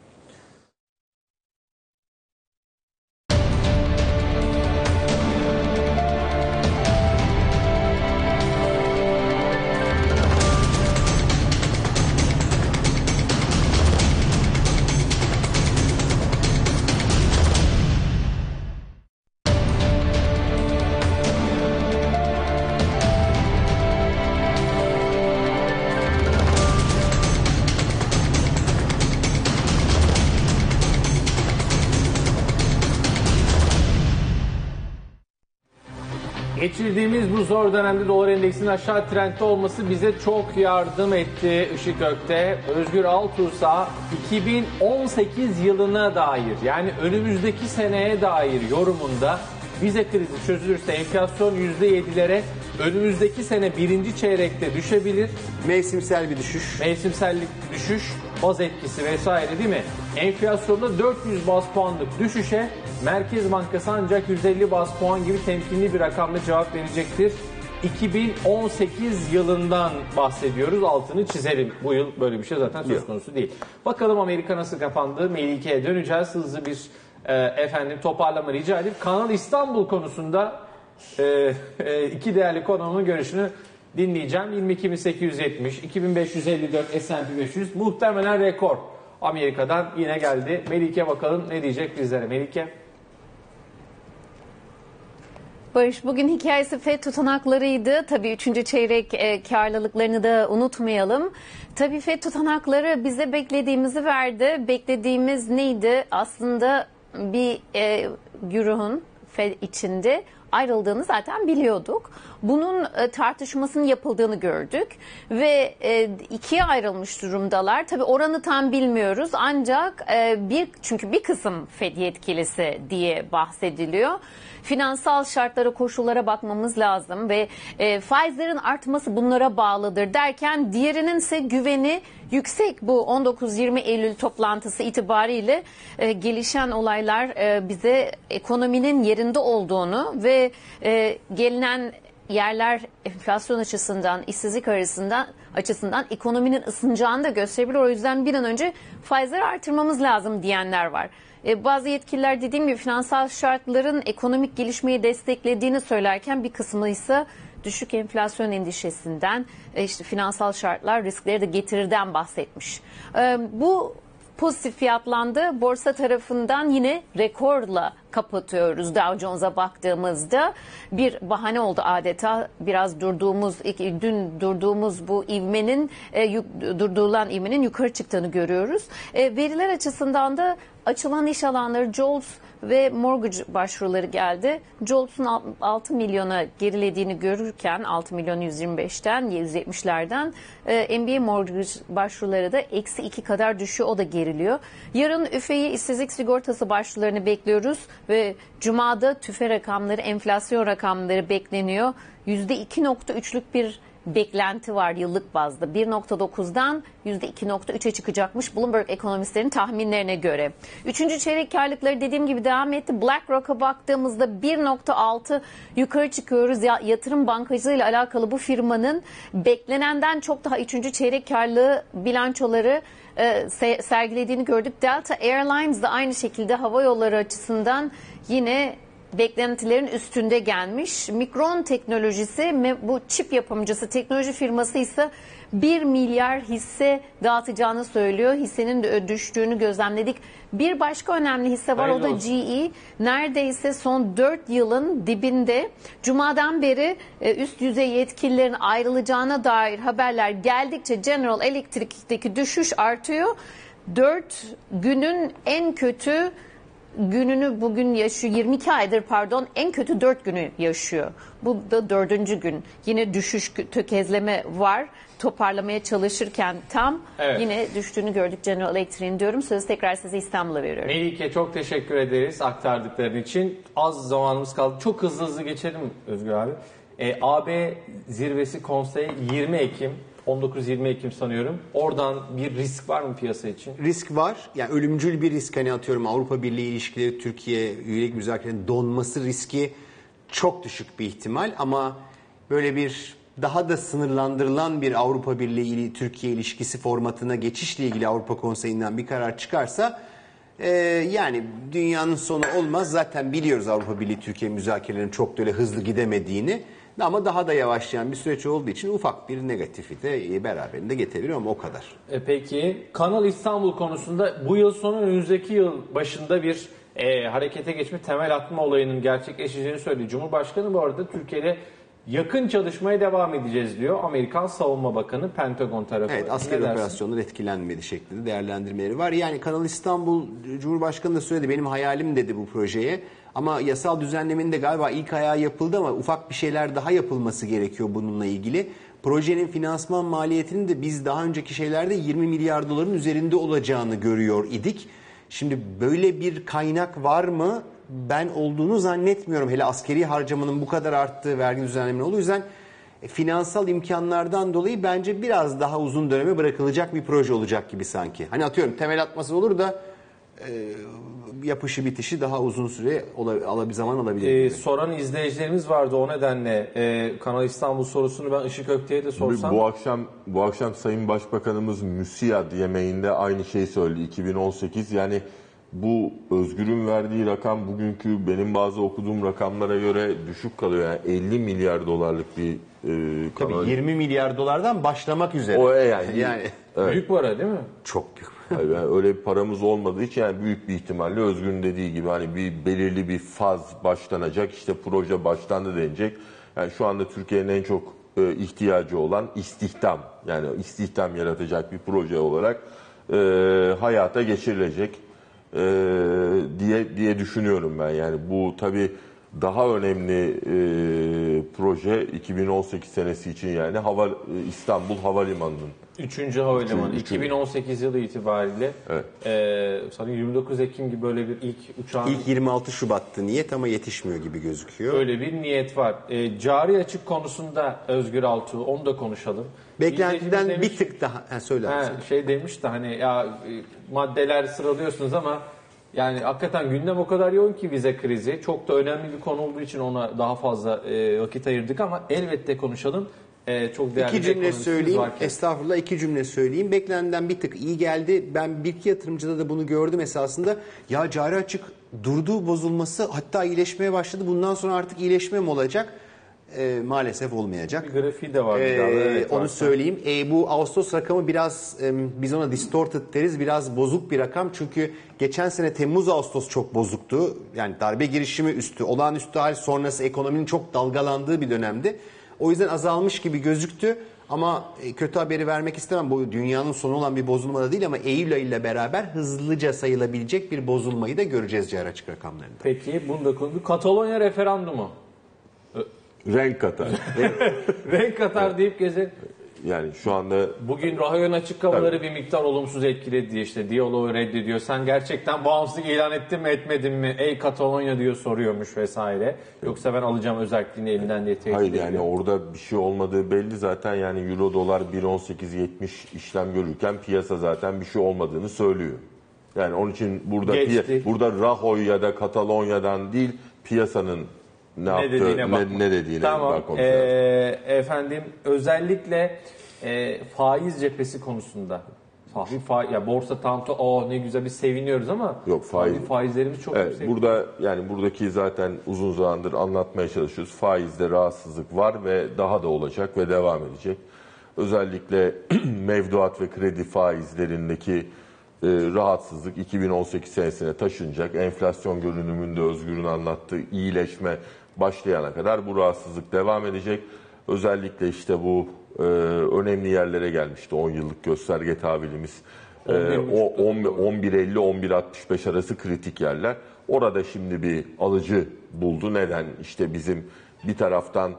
Geçirdiğimiz bu zor dönemde dolar endeksinin aşağı trendde olması bize çok yardım etti Işık Gök'te. Özgür Altuğsa 2018 yılına dair yani önümüzdeki seneye dair yorumunda vize krizi çözülürse enflasyon %7'lere önümüzdeki sene birinci çeyrekte düşebilir.
Mevsimsel bir düşüş.
Mevsimsellik düşüş, baz etkisi vesaire değil mi? Enflasyonda 400 baz puanlık düşüşe Merkez Bankası ancak 150 baz puan gibi temkinli bir rakamla cevap verecektir. 2018 yılından bahsediyoruz. Altını çizelim. Bu yıl böyle bir şey zaten söz konusu değil. Bakalım Amerika nasıl kapandı? Melike'ye döneceğiz. Hızlı bir toparlama rica edip Kanal İstanbul konusunda iki değerli konuğumun görüşünü dinleyeceğim. 22.870, 2554 S&P 500 muhtemelen rekor. Amerika'dan yine geldi. Melike bakalım ne diyecek bizlere. Melike.
Barış, bugün hikayesi FED tutanaklarıydı. Tabii 3. çeyrek karlılıklarını da unutmayalım. Tabii FED tutanakları bize beklediğimizi verdi. Beklediğimiz neydi? Aslında bir güruhun FED içinde ayrıldığını zaten biliyorduk. Bunun tartışmasının yapıldığını gördük ve ikiye ayrılmış durumdalar. Tabii oranı tam bilmiyoruz ancak çünkü bir kısım Fed yetkilisi diye bahsediliyor. Finansal şartlara, koşullara bakmamız lazım ve faizlerin artması bunlara bağlıdır derken diğerinin ise güveni yüksek. Bu 19-20 Eylül toplantısı itibariyle gelişen olaylar bize ekonominin yerinde olduğunu ve gelinen yerler enflasyon açısından, işsizlik açısından ekonominin ısınacağını da gösterebilir. O yüzden bir an önce faizleri artırmamız lazım diyenler var. Bazı yetkililer dediğim gibi finansal şartların ekonomik gelişmeyi desteklediğini söylerken bir kısmı ise düşük enflasyon endişesinden, işte finansal şartlar riskleri de getirirden bahsetmiş. Bu pozitif fiyatlandı. Borsa tarafından yine rekorla kapatıyoruz Dow Jones'a baktığımızda. Bir bahane oldu adeta. Biraz dün durduğumuz bu durdurulan ivmenin yukarı çıktığını görüyoruz. Veriler açısından da açılan iş alanları JOLTS ve mortgage başvuruları geldi. JOLTS'un 6 milyona gerilediğini görürken 6 milyon 125'ten 170'lerden MBA mortgage başvuruları da -2 kadar düşüyor. O da geriliyor. Yarın üfeyi işsizlik sigortası başvurularını bekliyoruz ve Cuma'da tüfe rakamları, enflasyon rakamları bekleniyor. %2.3'lük bir beklenti var yıllık bazda. 1.9'dan %2.3'e çıkacakmış Bloomberg ekonomistlerin tahminlerine göre. Üçüncü çeyrek karlılıkları dediğim gibi devam etti. BlackRock'a baktığımızda 1.6 yukarı çıkıyoruz. Yatırım bankacılığı ile alakalı bu firmanın beklenenden çok daha üçüncü çeyrek karlılığı bilançoları sergilediğini gördük. Delta Airlines de aynı şekilde hava yolları açısından yine beklentilerin üstünde gelmiş. Mikron Teknolojisi bu çip yapımcısı teknoloji firması ise 1 milyar hisse dağıtacağını söylüyor. Hissenin düştüğünü gözlemledik. Bir başka önemli hisse var, o da GE. Neredeyse son 4 yılın dibinde. Cuma'dan beri üst düzey yetkililerin ayrılacağına dair haberler geldikçe General Electric'teki düşüş artıyor. 4 günün en kötü gününü bugün yaşıyor. 22 aydır en kötü 4 günü yaşıyor. Bu da 4. gün. Yine düşüş, tökezleme var. Toparlamaya çalışırken yine düştüğünü gördük General Electric'in diyorum. Sözü tekrar size İstanbul'a veriyorum.
Melike, çok teşekkür ederiz aktardıkların için. Az zamanımız kaldı. Çok hızlı geçelim Özgür abi. AB zirvesi konseyi 20 Ekim. 19-20 Ekim sanıyorum. Oradan bir risk var mı piyasa için?
Risk var. Yani ölümcül bir risk, hani atıyorum Avrupa Birliği ilişkileri, Türkiye üyelik müzakerelerinin donması riski çok düşük bir ihtimal, ama böyle bir daha da sınırlandırılan bir Avrupa Birliği Türkiye ilişkisi formatına geçişle ilgili Avrupa Konseyi'nden bir karar çıkarsa yani dünyanın sonu olmaz. Zaten biliyoruz Avrupa Birliği Türkiye müzakerelerinin çok da öyle hızlı gidemediğini. Ama daha da yavaşlayan bir süreç olduğu için ufak bir negatifi de beraberinde getirebilir, ama o kadar.
Peki Kanal İstanbul konusunda bu yıl sonu önümüzdeki yıl başında bir harekete geçme, temel atma olayının gerçekleşeceğini söyledi. Cumhurbaşkanı bu arada Türkiye'de yakın çalışmaya devam edeceğiz diyor. Amerikan Savunma Bakanı Pentagon tarafı.
Evet, askeri operasyonlar etkilenmedi şeklinde değerlendirmeleri var. Yani Kanal İstanbul, Cumhurbaşkanı da söyledi, benim hayalim dedi bu projeye. Ama yasal düzenlemenin de galiba ilk ayağı yapıldı, ama ufak bir şeyler daha yapılması gerekiyor bununla ilgili. Projenin finansman maliyetinin de biz daha önceki şeylerde 20 milyar doların üzerinde olacağını görüyor idik. Şimdi böyle bir kaynak var mı? Ben olduğunu zannetmiyorum. Hele askeri harcamanın bu kadar arttığı, vergi düzenlemenin olduğu, yüzden finansal imkanlardan dolayı bence biraz daha uzun döneme bırakılacak bir proje olacak gibi sanki. Hani atıyorum temel atması olur da yapışı bitişi daha uzun süre bir zaman alabilir.
Soran izleyicilerimiz vardı, o nedenle Kanal İstanbul sorusunu ben Işık Ökte'ye de sorsam.
Bu akşam Sayın Başbakanımız MÜSİAD yemeğinde aynı şeyi söyledi. 2018, yani bu Özgür'ün verdiği rakam bugünkü benim bazı okuduğum rakamlara göre düşük kalıyor. Yani 50 milyar dolarlık bir kanal.
Tabii 20 milyar dolardan başlamak üzere.
O yani
Evet. Büyük para değil mi?
Çok büyük.
Yani öyle bir paramız olmadığı için yani büyük bir ihtimalle Özgür'ün dediği gibi hani belirli bir faz başlanacak, işte proje başlandı denecek. Yani şu anda Türkiye'nin en çok ihtiyacı olan istihdam, yani istihdam yaratacak bir proje olarak hayata geçirilecek diye düşünüyorum ben. Yani bu tabii daha önemli proje 2018 senesi için yani İstanbul Havalimanı'nın
3. Havalimanı.
Üçüncü.
2018 yılı itibariyle sanırım 29 Ekim gibi böyle bir ilk uçağın...
İlk 26 Şubat'tı niyet ama yetişmiyor gibi gözüküyor.
Öyle bir niyet var. Cari açık konusunda Özgür Altuğ, onu da konuşalım.
Beklentiden
İzleyicimiz
bir
demiş-
tık daha söyle.
Şey demiş de hani ya maddeler sıralıyorsunuz ama yani hakikaten gündem o kadar yoğun ki vize krizi. Çok da önemli bir konu olduğu için ona daha fazla vakit ayırdık ama elbette konuşalım. Çok değerli
İki
bir
cümle
ekonomistimiz
söyleyeyim.
varken.
Estağfurullah, iki cümle söyleyeyim. Beklenenden bir tık iyi geldi. Ben bir iki yatırımcıda da bunu gördüm esasında. Ya cari açık durdu bozulması, hatta iyileşmeye başladı. Bundan sonra artık iyileşme mi olacak? Maalesef olmayacak.
Bir grafiği de var. bir daha. Evet,
Onu
var.
söyleyeyim. Bu Ağustos rakamı biraz biz ona distorted deriz. Biraz bozuk bir rakam. Çünkü geçen sene Temmuz-Ağustos çok bozuktu. Yani darbe girişimi üstü, olağanüstü hal sonrası ekonominin çok dalgalandığı bir dönemdi. O yüzden azalmış gibi gözüktü. Ama kötü haberi vermek istemem. Bu dünyanın sonu olan bir bozulma da değil ama Eylül ayıyla beraber hızlıca sayılabilecek bir bozulmayı da göreceğiz cari açık rakamlarında.
Peki bunu da konu. Katalonya referandumu.
renk katar.
Renk katar deyip gezer.
Yani şu anda
Bugün Rahoy'un açıklamaları bir miktar olumsuz etkiledi diye işte diyaloğu reddediyor. Sen gerçekten bağımsızlık ilan ettin mi etmedin mi? Ey Katalonya diyor soruyormuş vesaire. Yoksa ben alacağım özelliğini elinden diye tehdit
hayır
ediyor.
yani orada bir şey olmadığı belli zaten yani euro dolar 1.1870 işlem görürken piyasa zaten bir şey olmadığını söylüyor. Yani onun için burada
Geçti.
burada Rahoy ya da Katalonya'dan değil piyasanın
ne dediğine bak.
ne dediğine
tamam.
bakmamız lazım.
Efendim özellikle faiz cephesi konusunda. Ya borsa tanto ne güzel biz seviniyoruz ama
Yok,
faizlerimiz çok
Evet,
yüksek.
burada yani buradaki zaten uzun zamandır anlatmaya çalışıyoruz. Faizde rahatsızlık var ve daha da olacak ve devam edecek. Özellikle mevduat ve kredi faizlerindeki rahatsızlık 2018 senesine taşınacak. Enflasyon görünümünde Özgür'ün anlattığı iyileşme başlayana kadar bu rahatsızlık devam edecek. özellikle işte bu önemli yerlere gelmişti 10 yıllık gösterge tabirimiz. O 11.50-11.65 arası kritik yerler. Orada şimdi bir alıcı buldu. Neden? İşte bizim bir taraftan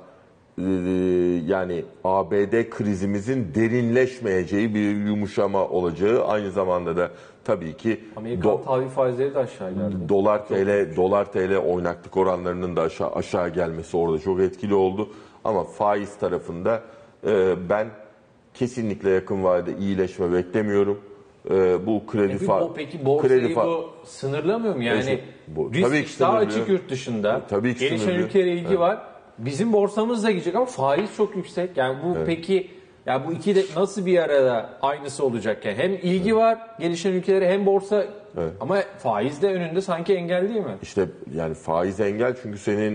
yani ABD krizimizin derinleşmeyeceği bir yumuşama olacağı, aynı zamanda da tabii ki
Amerikan tahvil faizleri de aşağı ilerledi.
dolar TL oynaklık oranlarının da aşağı gelmesi orada çok etkili oldu. Ama faiz tarafında ben kesinlikle yakın vadede iyileşme beklemiyorum. Bu kredi
Peki borsayı bu sınırlamıyor mu? Yani
tabii ki
risk daha
sınırlıyor.
açık yurt dışında.
Tabii ki
gelişen
sınırlıyor.
ülkelere ilgi var. Bizim borsamız da gidecek ama faiz çok yüksek. Yani bu peki ya bu iki de nasıl bir arada aynısı olacak? Yani hem ilgi var gelişen ülkelere hem borsa ama faiz de önünde sanki engel değil mi?
İşte yani faiz engel, çünkü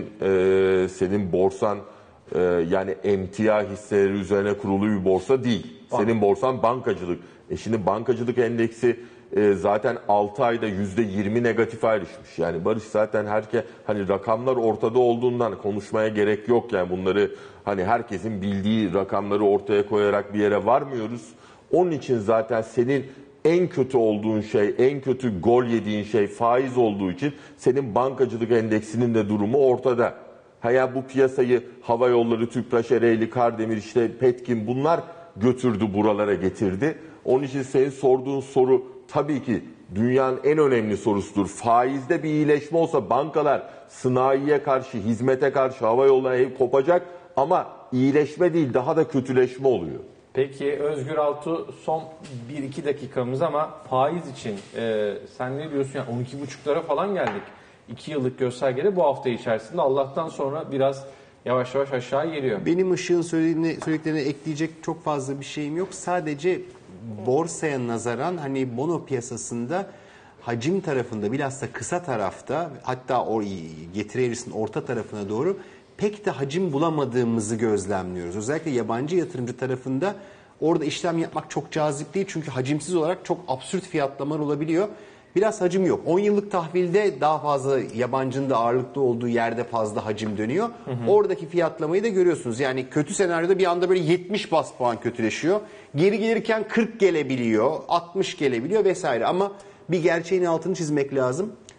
senin borsan yani emtia hisseleri üzerine kurulu bir borsa değil. Senin borsan bankacılık. Şimdi bankacılık endeksi zaten 6 ayda %20 negatif ayrışmış. Yani Barış, zaten hani rakamlar ortada olduğundan konuşmaya gerek yok. Yani bunları hani herkesin bildiği rakamları ortaya koyarak bir yere varmıyoruz. Onun için zaten senin en kötü olduğun şey, en kötü gol yediğin şey faiz olduğu için senin bankacılık endeksinin de durumu ortada. Ya bu piyasayı hava yolları, Tüpraş, Ereğli, Kardemir, işte Petkim, bunlar götürdü, buralara getirdi. Onun için senin sorduğun soru tabii ki dünyanın en önemli sorusudur. Faizde bir iyileşme olsa bankalar sanayiye karşı, hizmete karşı, hava yollarına kopacak ama iyileşme değil, daha da kötüleşme oluyor.
Peki Özgür Altuğ, son 1-2 dakikamız ama faiz için sen ne diyorsun? Yani 12,5'lara falan geldik. 2 yıllık göstergede bu hafta içerisinde, Allah'tan sonra biraz yavaş yavaş aşağı geliyor.
Benim Işık'ın söylediklerine ekleyecek çok fazla bir şeyim yok. Sadece borsaya nazaran hani bono piyasasında hacim tarafında, bilhassa kısa tarafta, hatta o getiri eğrisinin orta tarafına doğru pek de hacim bulamadığımızı gözlemliyoruz. Özellikle yabancı yatırımcı tarafında orada işlem yapmak çok cazip değil. Çünkü hacimsiz olarak çok absürt fiyatlamalar olabiliyor. Biraz hacim yok. 10 yıllık tahvilde daha fazla yabancının da ağırlıklı olduğu yerde fazla hacim dönüyor. Oradaki fiyatlamayı da görüyorsunuz. Yani kötü senaryoda bir anda böyle 70 bas puan kötüleşiyor. Geri gelirken 40 gelebiliyor, 60 gelebiliyor vesaire. Ama bir gerçeğin altını çizmek lazım.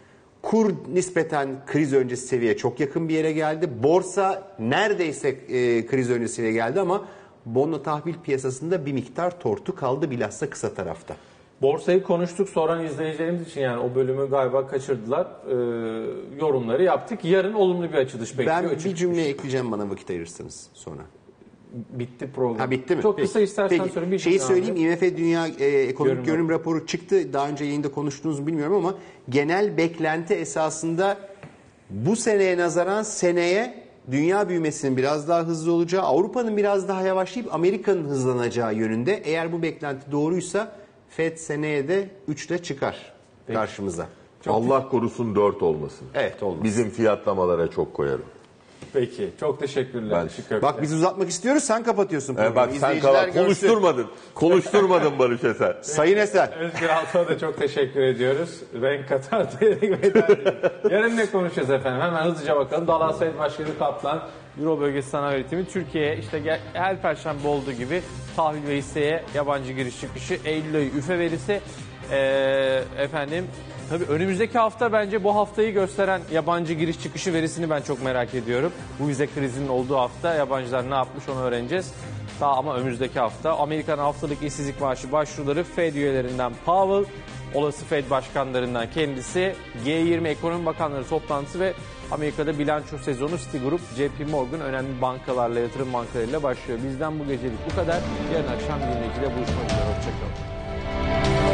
Kur nispeten kriz öncesi seviyeye çok yakın bir yere geldi. Borsa neredeyse kriz öncesi seviyeye geldi ama bono tahvil piyasasında bir miktar tortu kaldı bilhassa kısa tarafta.
Borsayı konuştuk, soran izleyicilerimiz için yani o bölümü galiba kaçırdılar. Yorumları yaptık. Yarın olumlu bir açılış bekliyor.
Ben bir cümle ekleyeceğim bana vakit ayırırsanız sonra.
Bitti program.
Ha, bitti mi?
Çok
Peki.
kısa istersen
Peki.
söyle. Bir
Şeyi
cümle
söyleyeyim,
abi.
IMF Dünya Ekonomik
Görünüm
Görünüm Raporu çıktı. Daha önce yayında konuştuğunuzu mu bilmiyorum ama genel beklenti esasında bu seneye nazaran seneye dünya büyümesinin biraz daha hızlı olacağı, Avrupa'nın biraz daha yavaşlayıp Amerika'nın hızlanacağı yönünde. Eğer bu beklenti doğruysa Fed seneye de 3'le çıkar karşımıza.
Allah korusun 4 olmasın.
Evet, olmaz.
Bizim fiyatlamalara çok koyarım.
Peki. Çok teşekkürler.
Ben-
Işık Kökte.
Bak biz uzatmak istiyoruz, sen kapatıyorsun programı.
Bak sen
İzleyiciler görsün.
konuşturmadın Barış Eser.
Sayın Eser.
Özgür Altan'a da çok teşekkür ediyoruz. Renk katar diyerek veda ediyoruz. Yarın ne konuşacağız efendim? Hemen hızlıca bakalım. Dallas Fed Başkanı Kaplan, Euro Bölgesi Sanayi Yönetimi Türkiye'ye işte her perşembe olduğu gibi tahvil ve hisseye yabancı giriş çıkışı, Eylül ayı üfe verisi, efendim tabii önümüzdeki hafta bence bu haftayı gösteren yabancı giriş çıkışı verisini ben çok merak ediyorum. Bu vize krizinin olduğu hafta yabancılar ne yapmış onu öğreneceğiz. Daha ama önümüzdeki hafta Amerikan haftalık işsizlik maaşı başvuruları, Fed üyelerinden Powell, olası Fed başkanlarından kendisi, G20 Ekonomi Bakanları toplantısı ve Amerika'da bilanço sezonu Citigroup, JP Morgan önemli bankalarla, yatırım bankalarıyla başlıyor. Bizden bu gecelik bu kadar. Yarın akşam 22'de buluşmak üzere. Hoşçakalın.